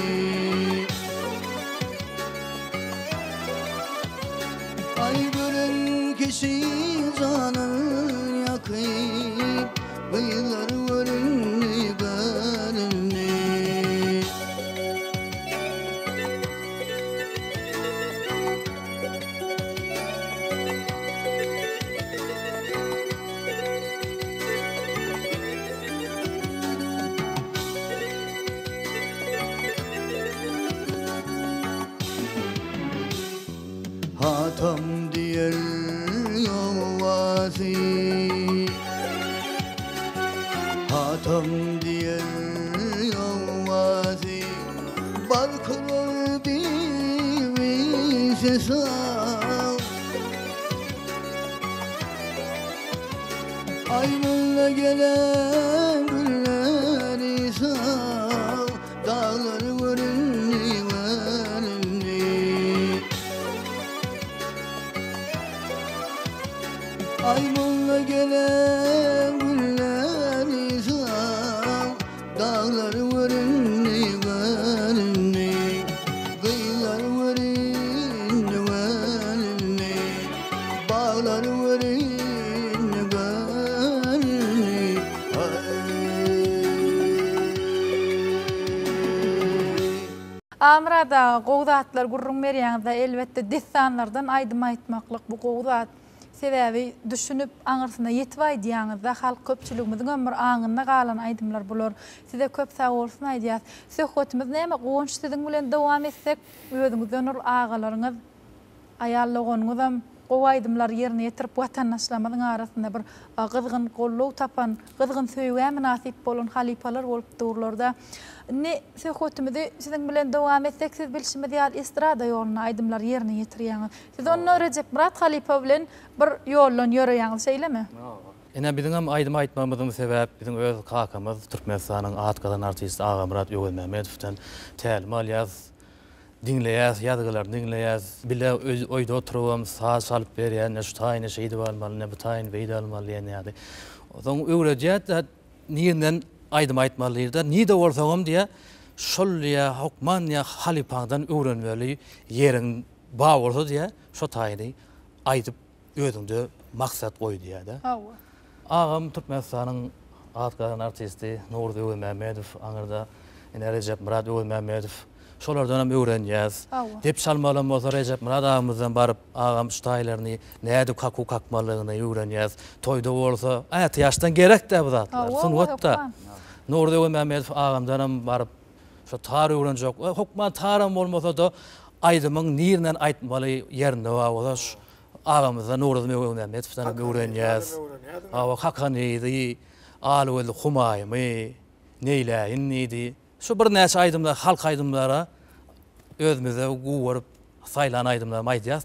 Ay gören kişi canını yakıp, kıyılar göründü göründü. Hatam diyer yovası, hatam diyer yovası, barkılır bir sesal. Aynınla gelen gülleri sal, dağlar göründü göründü. Aynınla gelen gülleri sal, dağlar göründü göründü. Kıyılar göründü göründü, bağlar göründü göründü. Amrada gowdatlar gurrun berýäňizde elbetde desanlardan aýdym aýtmaklyk bu gowdat sebäbi düşünüp aňyrsyna ýetip aýdýaňyzda halk köpçüligimiziň ömür aňynda galan aýdymlar bular. Size köp sag bolsun aýdýas. Söhbetimiz näme goňş siziň bilen dowam etsek, özüňizden ul agalaryňyz, aýallagyňyz gow aýdymlar ýerine ýetirip watandaşlarymyzyň arasynda bir gyzgyn gollaw tapan, gyzgyn söýgä münasip bolan halipalar bolup durlarda. Ne söhbetimizi siziň bilen dowam etsek, siz bilşimiz ýaly estrada ýoluna aýdymlar ýerine ýetirýäňiz. Siz onu Recep Murat Halipa bilen bir ýollan ýöreýäňiz şeýlemi? Ene bizim hem aýdym aýtmamyzyň sebäp bizim öz kakamız Türkmenistanyň Atgadan artist Aga Murat Ýögel Mehmedowden tälim alýas dinleýäs, ýazgylar dinleýäs, bile öýde oturup saat salyp berýän, şu taýyny şeýdi bolmaly, ne bu taýyny beýdi almaly ýa-ni. Odan öwrejät da niýenden aýdym aýtmalyda, niýde bolsaňam diýe şol ýa hukman ýa halipaňdan öwrenmeli ýeriň ba bolsa diýe şo taýyny aýdyp özüňde maksat goýdy ýa-da. Ağam Türkmenistanyň atgalan artisti Nurdy Öwmehmedow, aňyrda Recep Murad Öwmehmedow şolardan hem öwrenýäs. Dep çalmalan bolsa Recep Murad ağamyzdan baryp ağam şu taýlaryny näde kaku kakmalygyny öwrenýäs. Toýda bolsa aýat ýaşdan gerek de bu zatlar. Sunwatda Nurdy Öwmehmedow ağamdan hem baryp şu tar öwrenjek. Hukman taram bolmasa da aýdymyň nirden aýtmaly ýerinde bolsa ağamyzdan Nurdy Öwmehmedowdan öwrenýäs. Awa hakanydy, alwel humaýmy, neýläýin nidi. Şu bir näçe aýdymlar, halk aýdymlara özümizde guwuryp saýlan aýdymlar aýdýas.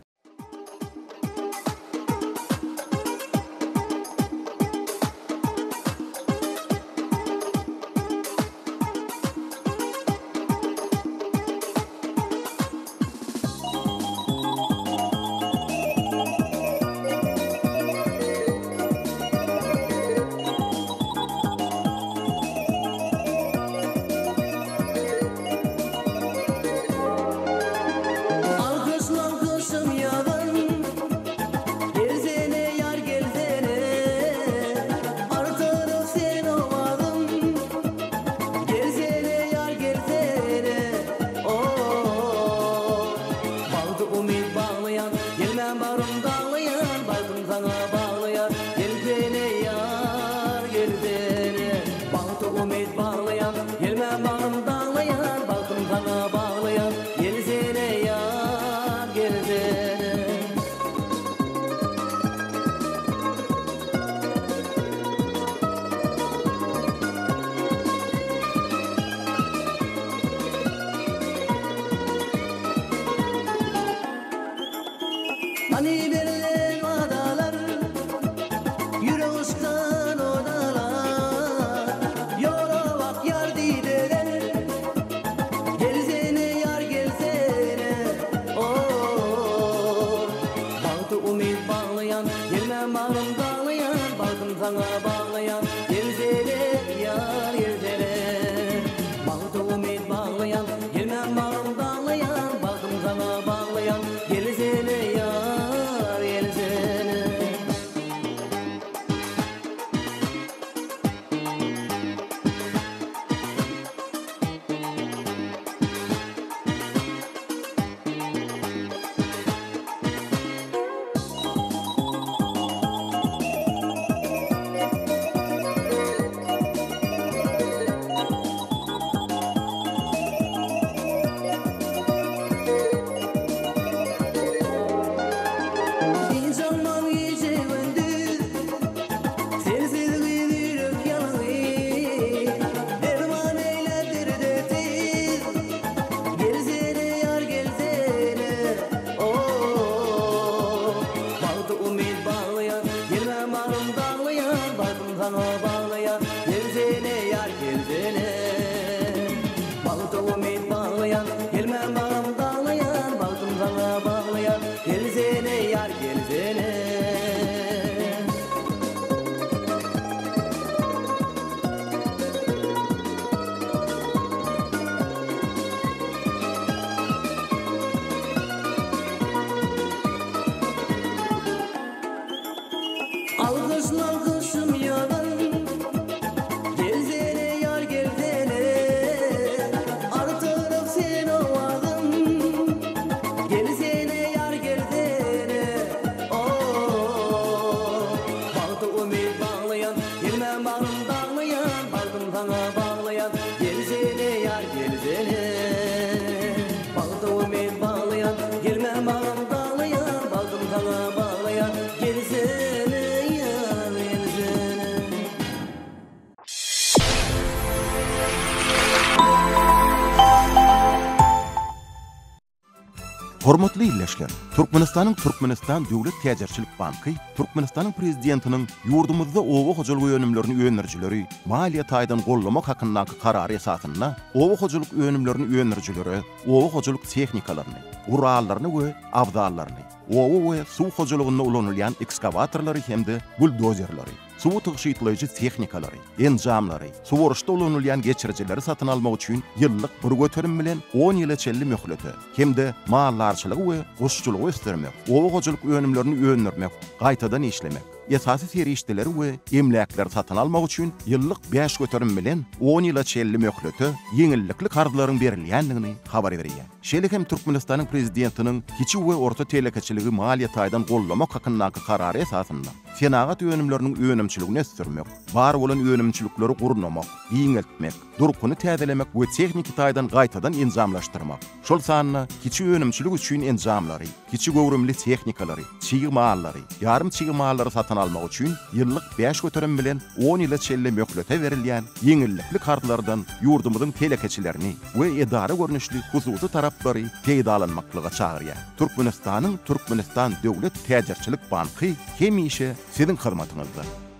Hormatly illeşler. Türkmenistan Döwlet Täjerçilik Banky, Türkmenistanyň prezidentiniň ýurdumyzda owa hojalyk öňümlerini öňerjileri, maliýet aýdan gollamak hakyndaky karary esasyna, owa hojalyk öňümlerini öňerjileri, owa hojalyk tehnikalaryny, urallaryny we abdallaryny, owa we suw hojalygynda ulanylýan ekskavatorlary hemde buldozerlary, suw tygyşytlaýjy tehnikalary, enjamlary, suworuşda ulanylýan geçirjileri satyn almak üçin ýyllyk bir göterim bilen 10 ýyla çelli möhleti, hemde mallarçylygy we guşçulugy östermek, owa hojalyk öňümlerini öňermek, gaýtadan işlemek, esasy serişdeleri we emläkler satyn almak üçin ýyllyk 5 göterim bilen 10 ýyla çelli möhleti, ýeňillikli kardylaryň berilýändigini habar berýär. Şeýle hem Türkmenistanyň prezidentiniň kiçik we orta telekeçiligi maliýet aýdan gollamak hakyndaky karary esasyna senagat öňümleriniň öňümçiligini ösdürmek, bar bolan öňümçilikleri gurnamak, ýeňeltmek, durkuny täzelemek we tehnik taýdan gaýtadan enjamlaşdyrmak. Şol sanyna kiçik öňümçilik üçin enjamlary, kiçik gowrumly tehnikalary, çiğ mallary, ýarym çiğ mallary satyn almak üçin ýyllyk 5 göterim bilen 10 ýyla çelli möhlete berilýän ýeňillikli kartlardan ýurdumyzyň telekeçilerini we edara görnüşli hususy taraplary peýdalanmaklyga çagyrýar. Türkmenistan Döwlet Täjerçilik Banky hemişe sizin hyzmatyňyzda.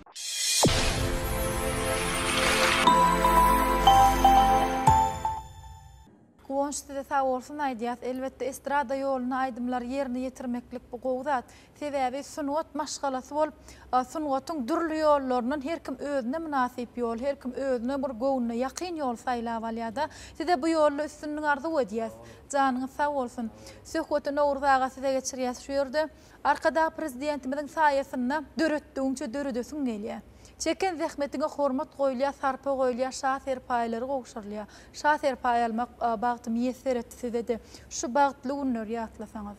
Konştyda sawolsun aýdýas, elbetde estrada ýoluny aýdymlar ýerine ýetirmeklik bu gowzat. Sebäbi sunwat maşgalasy bolup, sunwatyň dürli ýollarynyň her kim özüne münasip ýol, her kim özüne bir gowuna ýakyn ýol saýlap alýar-da. Size bu ýolda üstünliň arzu edýäs. Janyňyz sag bolsun. Söhbeti Nowruzaga size geçirýäs şu ýerde. Arkada prezidentimiziň saýasyna döretdiňçe döredesiň gelýär. Çeken zähmetine hormat goýulýar, sarpa goýulýar, şah serpaýalary gowşurlýar. Şah serpaýa almak bagty miýesser etdi size. Şu bagtly günler ýatlasaňyz.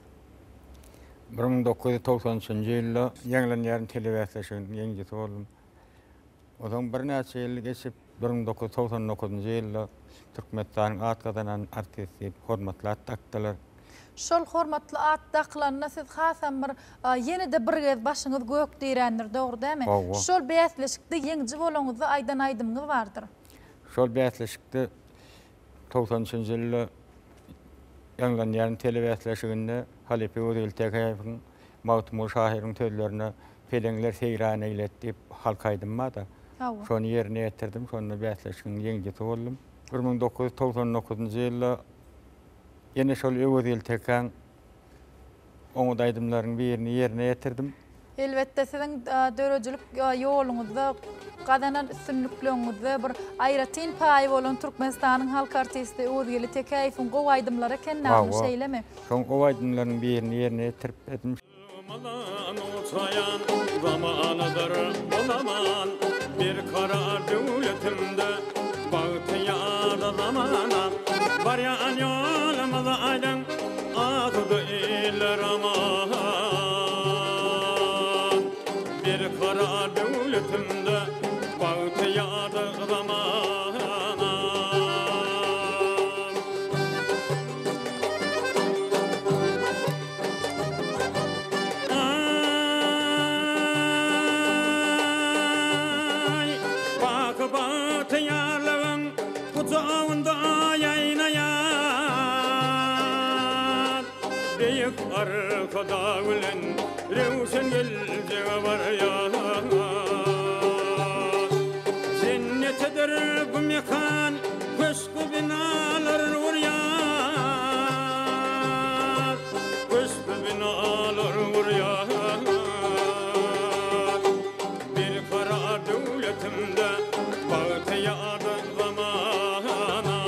1993-nji ýylda ýeňlenýän telewisiýanyň ýeňgisi boldum. Odan bir näçe ýyl geçip 1999-njy ýylda Türkmenistanyň atgazanan artisti hormatly takdylar. Şol hormatly at daklaryna siz hasam bir ýene-de bir gez başyňyz gök diýrendir, dogry dämi? Şol beýasleşikde ýeňji bolanyňyzda aýdan aýdymyňyz bardyr. Şol beýasleşikde 93-nji ýylda ýeňlenýän telewisiýanyň Halipi Özeltäkäýewiň Mawtmur şahyryň tözlerine pelengler seýran eýletdi halk aýdymada. Şonu ýerine ýetirdim, şonu beýasleşigiň ýeňgisi boldum. 1999-njy ýylda ýene şol Özeltäkäň oňa aýdymlaryň birini ýerine ýetirdim. Elbetde siziň dörejilik ýoluňyzda gadanan üstünlükleňizde bir aýratyn paý bolan Türkmenistanyň halk artisti Özeltäkäýewiň gowy aýdymlara kennäme şeýlemi? Şol gowy aýdymlaryň birini ýerine ýetirip etdim. Zamanadır bolaman bir karar döwletimde bagtyýada zamana barýan ýolumyza aýdan atydy iller aman bir karar döwletimde bagtyýada zamana arkada gülen rewşen gelje barýar Cennetedir bu mekan köşkü binalar urýar köşkü binalar urýar bir karar döwletimde bagtyýada zamana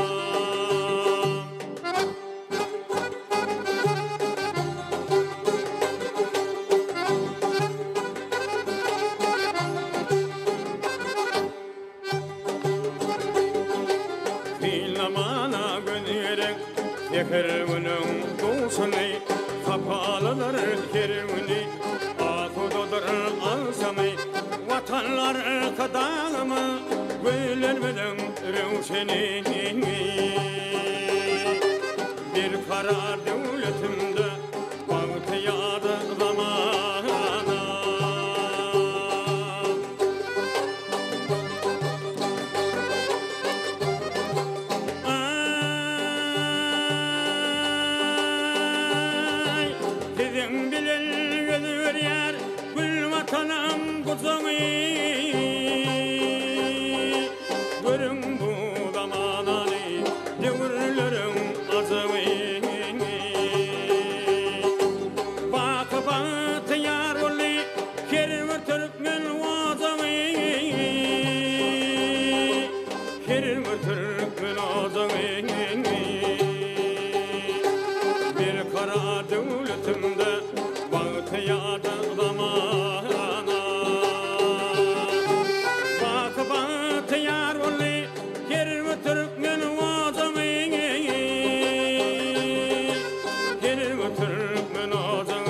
Yeherwünün doğsany kapalılar herwüni atıdadır alsamy vatanlar kadağımı bölünmeden rewşeni bir karar döwletimde bagtyýada zamana Sizin bilen gözür yer gül vatanım kuzuğu görün bu zamanani devirlerin azığı bakı batı yar olli kerime Türkmen vazağı kerime Türkmen vazağı bir kara devletimde vakti yadı zamana vakı batı yar olli kerime Türkmen vazağı kerime Türkmen vazağı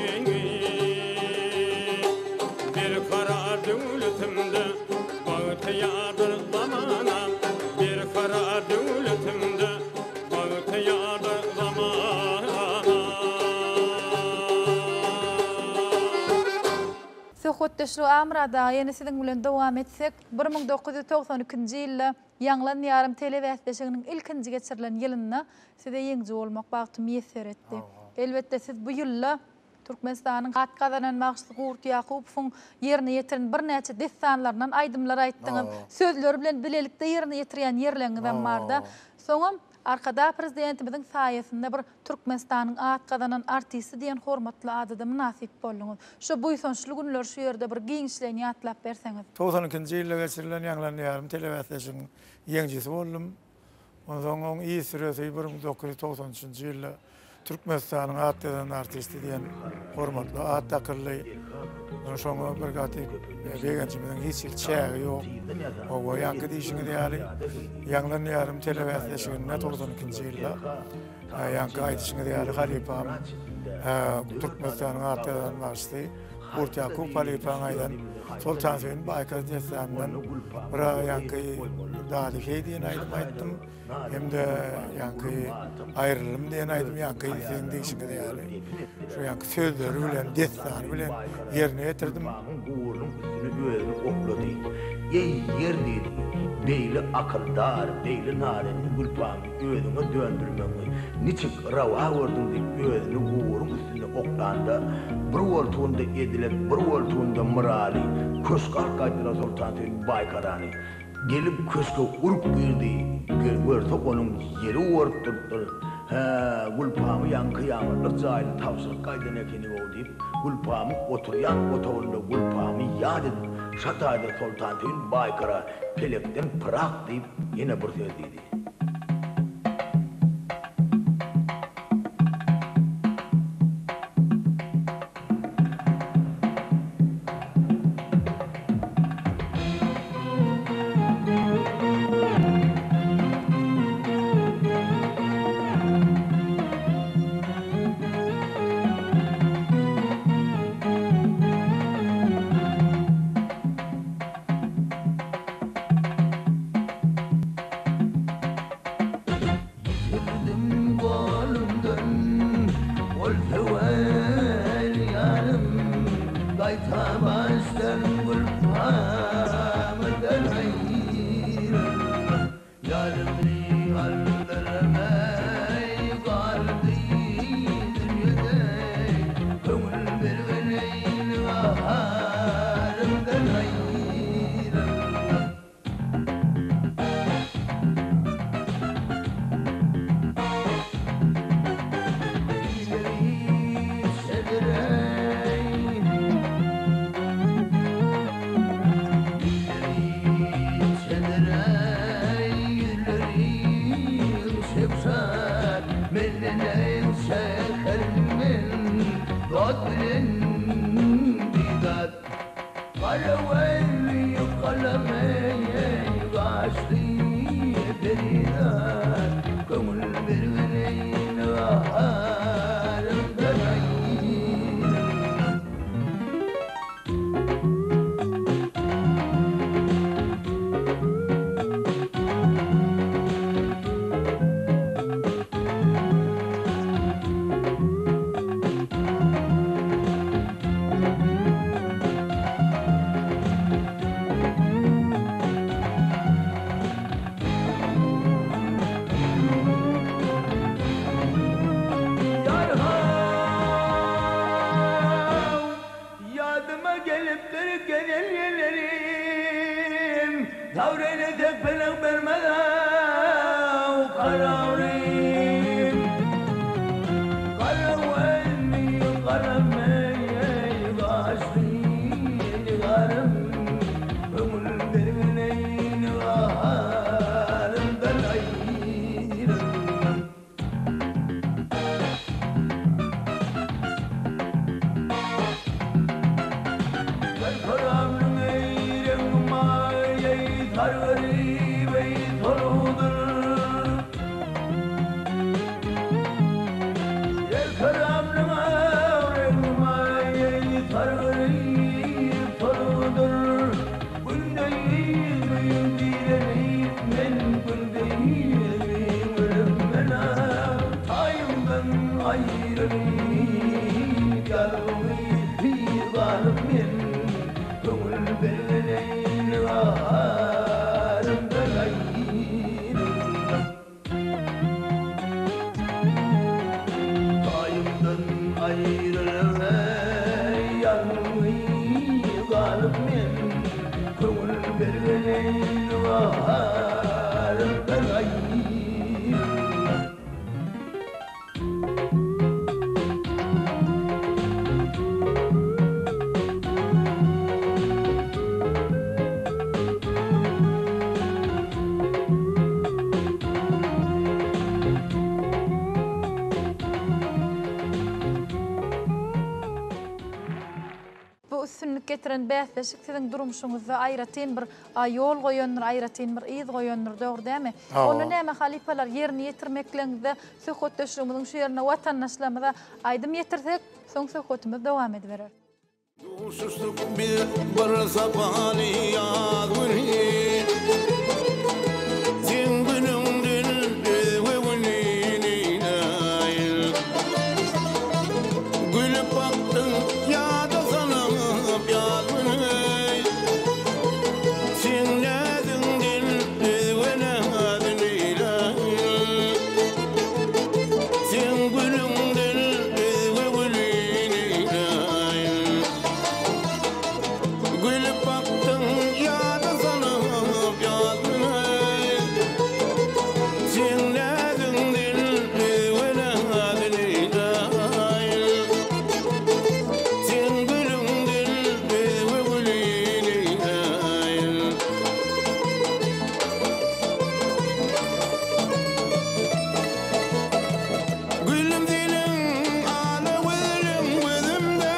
bir kara devletimde vakti yadı zamana bir kara devletimde vakti yadı Söhbetdeşli Amrada ýene siziň bilen dowam etsek 1992-nji ýylda ýanglan ýarym telewizionynyň ilkinji geçirilen ýylyna size ýeňji bolmak bagty meýser etdi. Elbetde siz bu ýylda Türkmenistanyň hat gazanan Magşyk Gurt Ýakubowyň ýerine ýetiren bir näçe destanlarynyň aýdymlar aýtdyňam sözleri bilen bilelikde ýerine ýetirýän ýerleriňizden barda. Soňam arkada prezidentimizin sayesinde bir Türkmenistanyň at gazanan artisti diýen hormatly adyda münasip bolduňuz. Şu buýsonçly günler şu ýerde bir giňişlerini atlap berseňiz. 92-nji ýylda geçirilen ýanglan ýarym telewizionynyň ýeňjisi boldum. Ondan iyi süresi 1993-nji ýylda Türkmenistanyň at gazanan artisti diýen hormatly at takyrly şoňa bir gaty begençimiň hiç çägi ýok. O ýangy diýişini diýäli. Ýanglan ýarym telewizionynyň 92-nji ýylda ýangy aýdyşyny diýäli Halipam Türkmenistanyň at gazanan marşy Gurt Ýakup Halipam aýdan Sultan Seyit Baykal destanyndan bir ýangy daly diýen aýdym. Hem de ýangy aýrylym diýen aýdym ýangy diýişini diýäli. Şu ýangy sözleri bilen destany bilen ýerine ýetirdim. Ey yer dedi, beyli akıldar, beyli nareni gülpağını ödüne döndürmeni, niçik rava vurdun deyip ödünü uğurun üstüne oklanda, bir ortuğunda edilip, bir ortuğunda mırali, köşk arkaydıra Sultan Seyit Baykarani, gelip köşke urup girdi, görse onun yeri uğurtturdur. Gülpağımı yankı yağmurlar cahil tavsır kaydın ekeni o deyip, Gülpağımı oturuyan otoğunda Gülpağımı yad edip, Şatayda Sultan Seyit Baykara pelekten pırak deyip yine bir söz dedi. Tavrene tek felek vermeden kararım Karavani karamey Gaşriyeni karım Ömür vermeyin Ağarımdan ayrım Karamın eyrem mayey Targari bey torudur Karamın eyrem mayey Targari torudur Gündeyiz müyüm direneyim Men gündeyiz müyüm ölümmena Tayımdan ayrılayım Yarılmayı bir varım men Gönül belleneyin ağarımdan ayrıldım Tayımdan ayrılayım Yarılmayı varım men Gönül belleneyin ağarımdan ayrıldım Bu üstünlük getiren bäsleşik sizin durmuşuňyzda aýratyn bir ýol goýandyr, aýratyn bir ýyz goýandyr, dogry dämi? Onu näme halipalar ýerine ýetirmekliginde söhbetdeşigimiziň şu ýerine watandaşlarymyza aýdym ýetirsek, soň söhbetimiz dowam ediberer. Sustuk bir sapani yağmuri Zingünündün evevunini nail Gülüp baktın ya da sana yağmuri Sinledindin evenadini nail Zingünündün evevunini nail Gülüp baktın ya da sana yazmayı Sinledin dil evenadini nail Sin gülün dil evevulini nail Gülüm dilin ana gülüm gözümde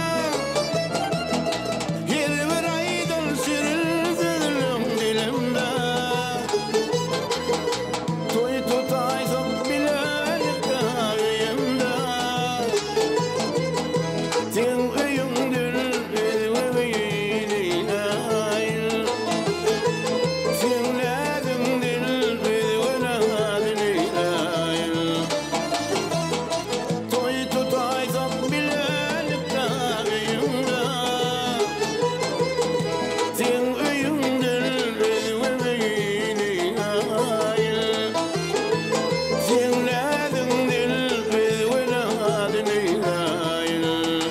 Hilver aydın sürüldürüm dilimde Toy tutaydım bilelik kahvemde Sen öyündür eveveyini nail Senledin dil evenadini nail Toy tutaydım bilelik kahvemde Sen öyündür eveveyini nail Senledin dil evenadini nail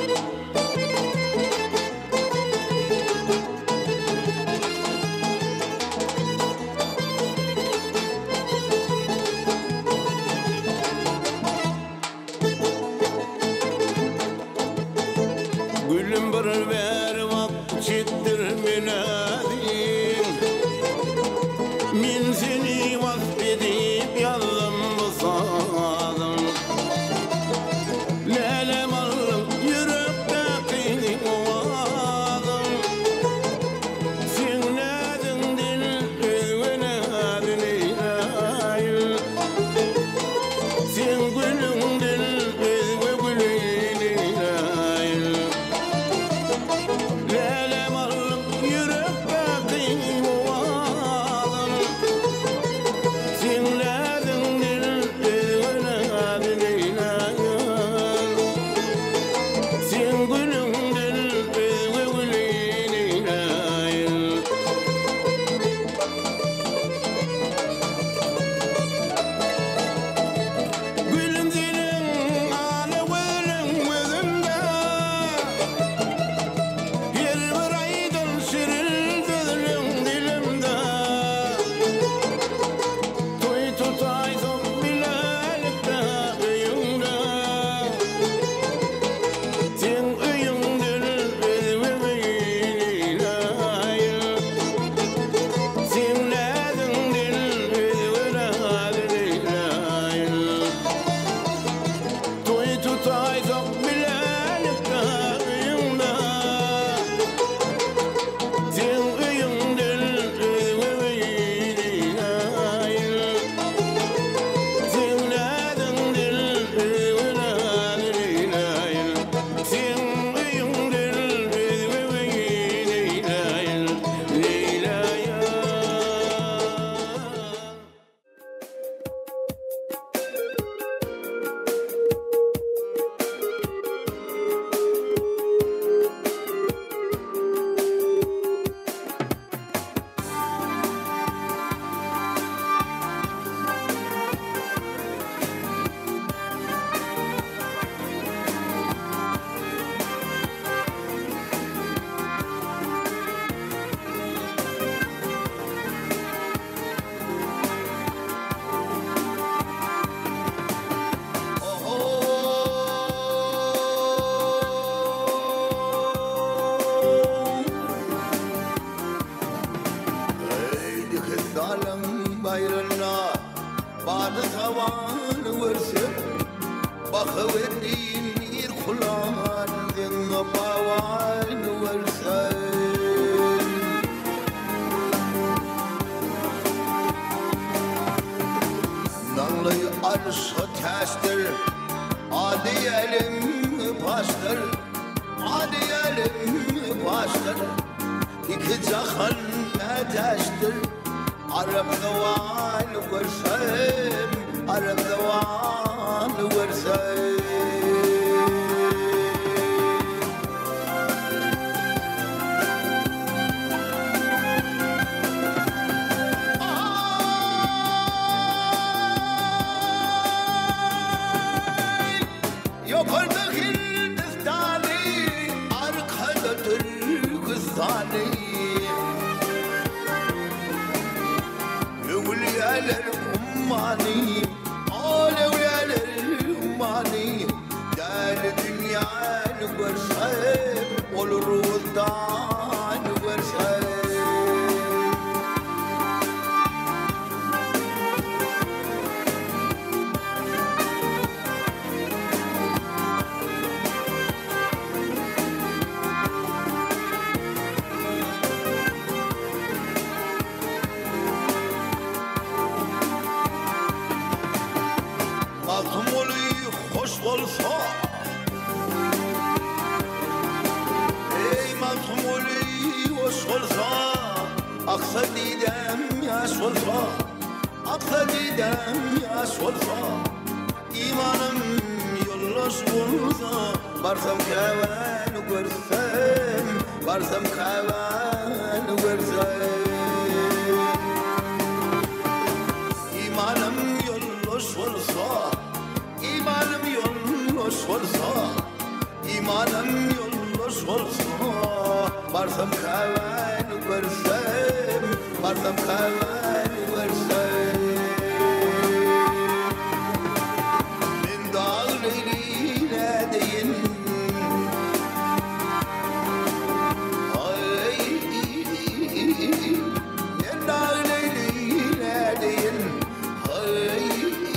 Gülüm bir ver vakittir münadim Min seni vasfedip yazdım bu sadım Lelem alım yürekte kıyım ovadım Sinledin dil evenadini nail Sen gülün dil evevulini nail bavan versen Nanlıyı arsa testir Adi elim pastır Adi elim pastır İki cahan neteştir Arap davan versem Arap davan versem Yukarıda Hindistani Arkada Türkistani Evliyalar ummani Alevliyalar ummani Dâl dünyanı versem Olur vızdan versem Hoş olsa Ey mazmuli hoş olsa Aksa didem yaş olsa Aksa didem yaş olsa İmanım yolloş olsa Barsam keven görsem Barsam keven görsem İmanım yolloş olsa İmanım yolloş olsa İmanım yolloş olsa Barsam keven görsem Barsam keven görsem Ben dağ leyline deyin Ay Ben dağ leyline deyin Ay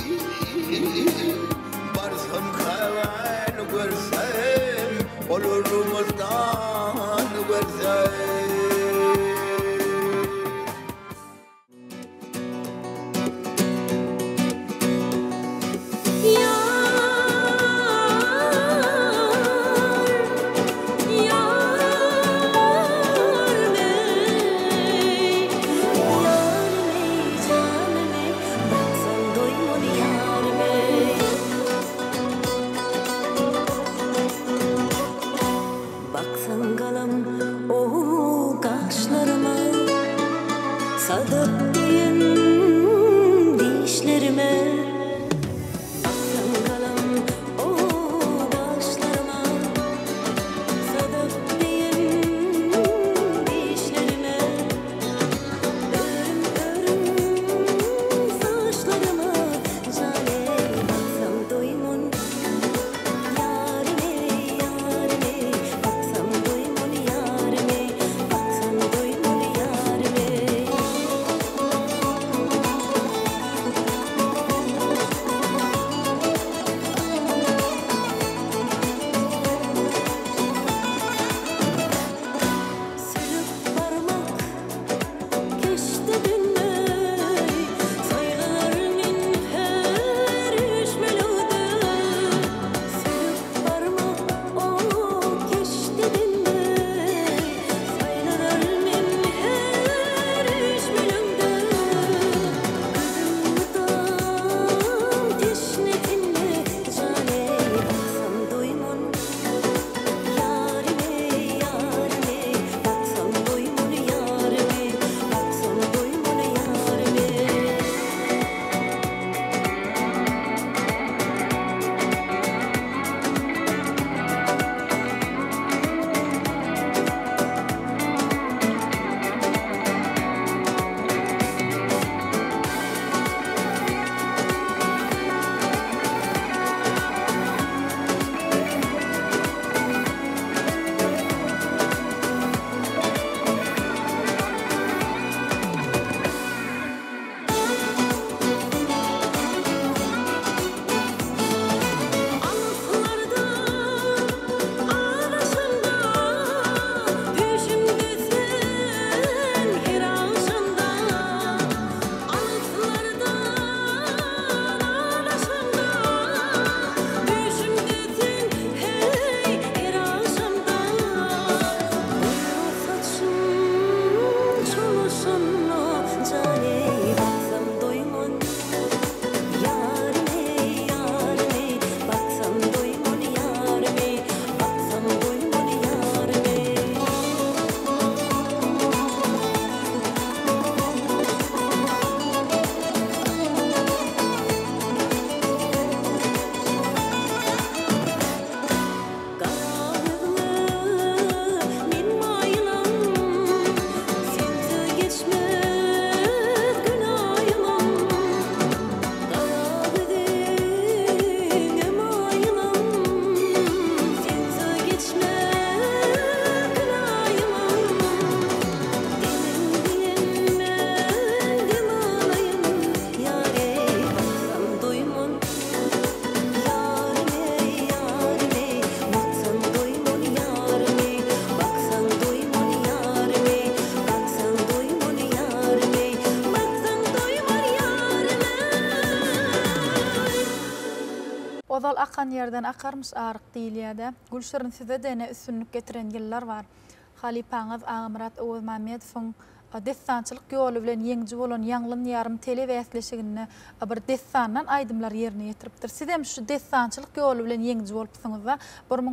Barsam keven görsem Olurumuzdan görsem Baksan akan yerden akarmış ağrık değiliyede. Gülşirin size de ne üstünlük getiren yıllar var. Halipaňyz Agymrat Oğuz Mamedowň dessançylyk ýoly bilen ýeňji bolan ýanglyn ýarym tele wäsleşigini bir dessandan aýdymlar ýerine ýetiripdir. Siz hem şu dessançylyk ýoly bilen ýeňji bolupsyňyz da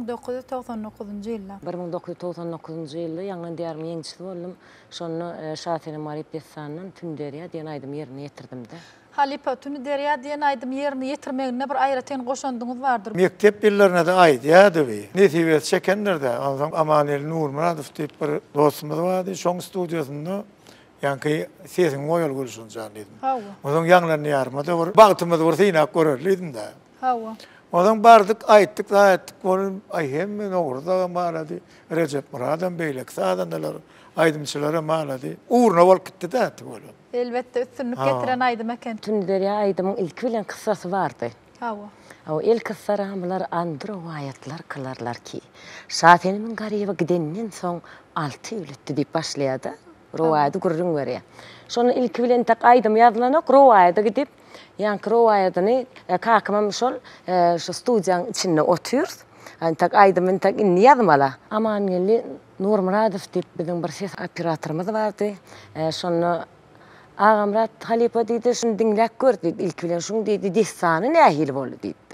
1999-njy ýylda. 1999-njy ýylda ýanglyn ýarym ýeňji boldum. Şonu Şafene Marip dessandan Tünderiýa diýen aýdym ýerine ýetirdim de. Halipa Tünderiýa diýen aýdym ýerine ýetirmegine bir aýraten goşandyňyz bardyr. Mektep ýyllarına da aýdýady we. Nesibet çekenlerde Amanel Nurmuradov diýip bir dostumuz bardy. Şoň studiýasynda ýanky sesin goýal gülşünjän dedim. Hawa. Onuň ýanglany ýarmada bir bagtymyz bir synak görerlidim da. Hawa. Onuň bardyk aýtdyk, bolum ay hemme nogrda malady. Recep Muradam beýlek sadandalar aýdymçylara malady. Uğruna bolup gitdi da bolum. Elbette üstünlük getiren aýdym eken. Tünderiýa aýdymyň ilk bilen kıssasy bardy. Hawa. O el kıssaramlar andro ayetler kılarlar ki Şafenimin gariba gidenden soň 6 ýyldy diýip başlaýady. Rowaýdy gurrun berýär. Şonu ilk bilen tak aýdym ýazlanyk rowaýda gidip ýanky rowaýadyny kakymam şol şu studiýaň içinde otur. Tak aýdym tak inni ýazmala. Amanely Nurmuradov diýip biziň bir ses operatorymyz bardy. Şonu Agymrat Halipa diýdi, şunu dinläp gör diýdi. Ilk bilen şunu diýdi, dessany nähil boldy diýdi.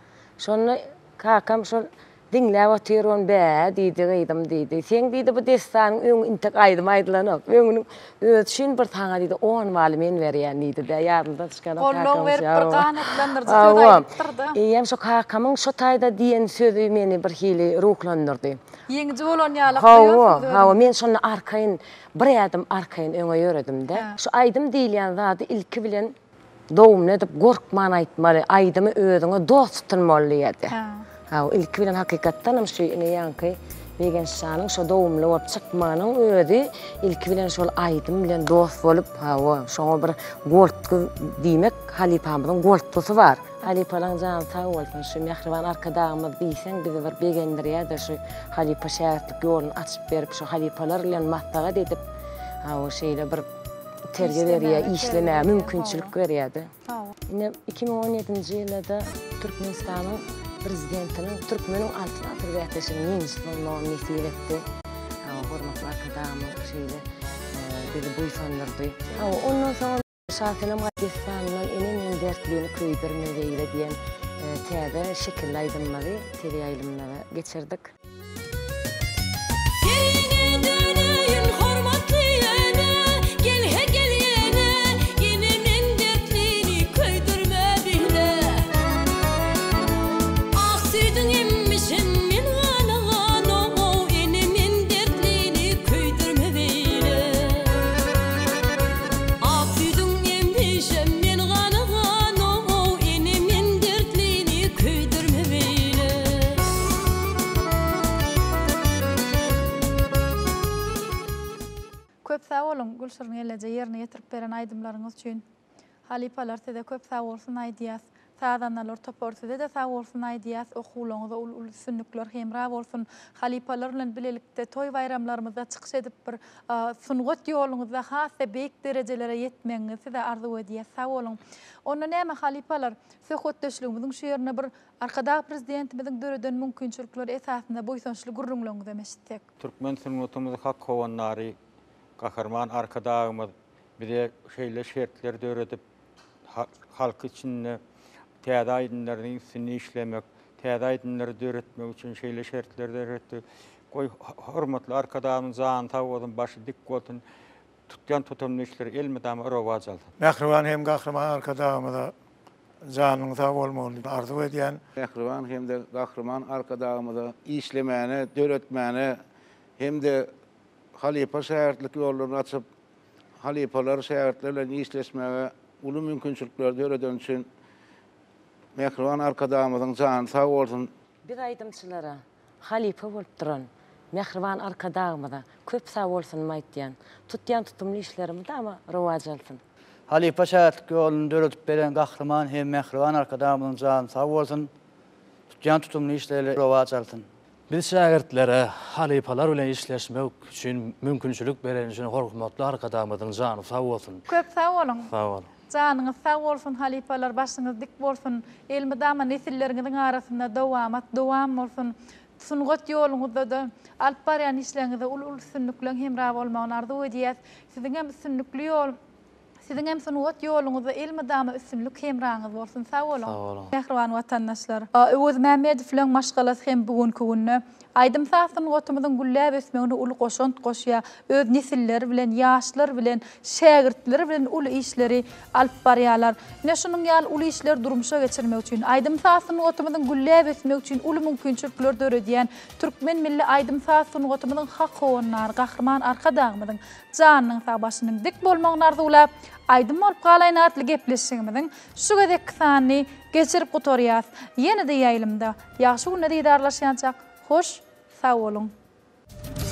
Şonu kakam şol dinläp oturuň bä diýdi, gaýdym diýdi. Sen diýdi bu dessanyň öňü intek aýdym aýdylanyp. Öňüň öýtşin bir taňa diýdi, 10 maly men berýän diýdi. Ýarynda çykan kakam. Gollog berip bir ganatlandyrdy, aýdypdyrdy. Hem şo kakamyň şo taýda diýen sözi meni bir hili ruhlandyrdy. Ýeňji bolan ýalak diýýär. Hawa, men şonu arkaýyn, bir adım arkaýyn öňe ýöredim de. Şu aýdym diýilýän zady ilki bilen dowum edip gorkman aýtmaly, aýdymy özüňe dost tutmaly ýa-da. Hawa, ilki bilen hakykatdan hem şu ýanky begen şanyň şo dowumly bolup çykmanyň özi ilki bilen şol aýdym bilen dost bolup, hawa, şoňa bir goltky diýmek Halipamyň goltkusy bar. Halipalaň jan sag bolsun, şu mehriban arkadagymyz diýsen bizi bir begendirýär-de şu Halipa şäherlik ýoluny açyp berip şu Halipalar bilen mahtaga edip, hawa şeýle bir terge berýär, işleme mümkinçilik berýär-de. Ine 2017-nji ýylda Türkmenistanyň prezidentiniň türkmeniň altyn asr wähdeşini ýeňji bolmagyny nesip etdi. Hormatly arkadaşym şeýle bizi buýsandyrdy. Ondan soň Şafenem Gadisanyň enen dertlerini köýdirmeýle diýen täze şekilli aýdymlary tele aýdymlara geçirdik. Köp sağ olun Gülşirin elece yerine yetirip beren aydımlarınız üçün. Halipalar size köp sağ olsun aydiyaz. Sağdanlar topor size de sağ olsun aydiyaz. Okuğuluğuza ul sünnükler hemra olsun. Halipalarla bilelikte toy bayramlarımızda çıkış edip bir sungut yolunuzda hassa beyik derecelere yetmenizi size arzu ediyaz. Sağ olun. Onun näme halipalar söhbetdeşligimizin şu yerine bir arkada prezidentimizin döreden mümkinçilikleri esasında boýsunçly gurrunluğuňyzy emeşitdik. Türkmen sunnutumyzy hak kowanlary Kahraman arkadagymyz bire şeýle şertler döredip halk içinde täze aýdymlaryň üstüne işlemek, täze aýdymlary döretmek üçin şeýle şertler döretdi. Goý hormatly arkadagymyň zan tawadyň başy dik bolsun, tutýan tutumly işler elmedam rawaj aldy. Mehriban hem Kahraman arkadagymyza janyň sag bolmagyny arzu edýän. Mehriban hem de Kahraman arkadagymyza işlemäni, döretmäni hem de Halipa şäherlik ýollaryny açyp Halipalar şäherler bilen işleşmäge uly mümkinçilikler döreden üçin Mehriban arkadagymyzyň jany sag bolsun. Bir aýdymçylara Halipa bolup duran Mehriban arkadagymyza köp sag bolsun aýtýan. Tutýan tutumly işlerimde ama rowaj alsyn. Halipa şäherlik ýoluny döretip beren Gahryman hem Mehriban arkadagymyzyň jany sag bolsun. Tutýan tutumly işleri rowaj alsyn. Biz şagirdlere Halipalar bilen işleşmek üçin mümkinçilik beren üçin hormatly arkadagymyzyň jany sag bolsun. Köp sağ olun. Sağ olun. Canınız sağ olsun halifalar, başınız dik bolsun. Elmidama nesilleriňiziň arasynda dowam bolsun. Sungat yolunuzda da alyp barýan işleriňizde ul sünnükleň hemra bolmagyny arzu edýäs. Siziň hem sünnükli ýol, siziň hem sungat ýoluňyzda elmidama üstünlük hemraňyz bolsun. Sağ olun. Mehriban watandaşlar. Öz Mämmedowlaň maşgalasy hem bugünkü günne Aydym Sasynyň otumyzyň güllläp ösmegine uly goşant goşýa, öz nesilleri bilen, ýaşlar bilen, şägirtleri bilen uly işleri alyp barýarlar. Ine şunyň ýaly uly işleri durmuşa geçirmek üçin, Aydym Sasynyň otumyzyň güllläp ösmek üçin uly mümkinçilikler döredýän türkmen milli Aydym Sasynyň otumyzyň hak howanlary, gahrman arkadagymyzyň janynyň sag başynyň dik bolmagyny arzulap, aydym bolup galaýan atly gepleşigimiziň şu gedek sany geçirip gutorýas. Ýene-de ýaýlymda ýaşy günleri darlaşýanjak. Hoş, sağ olun.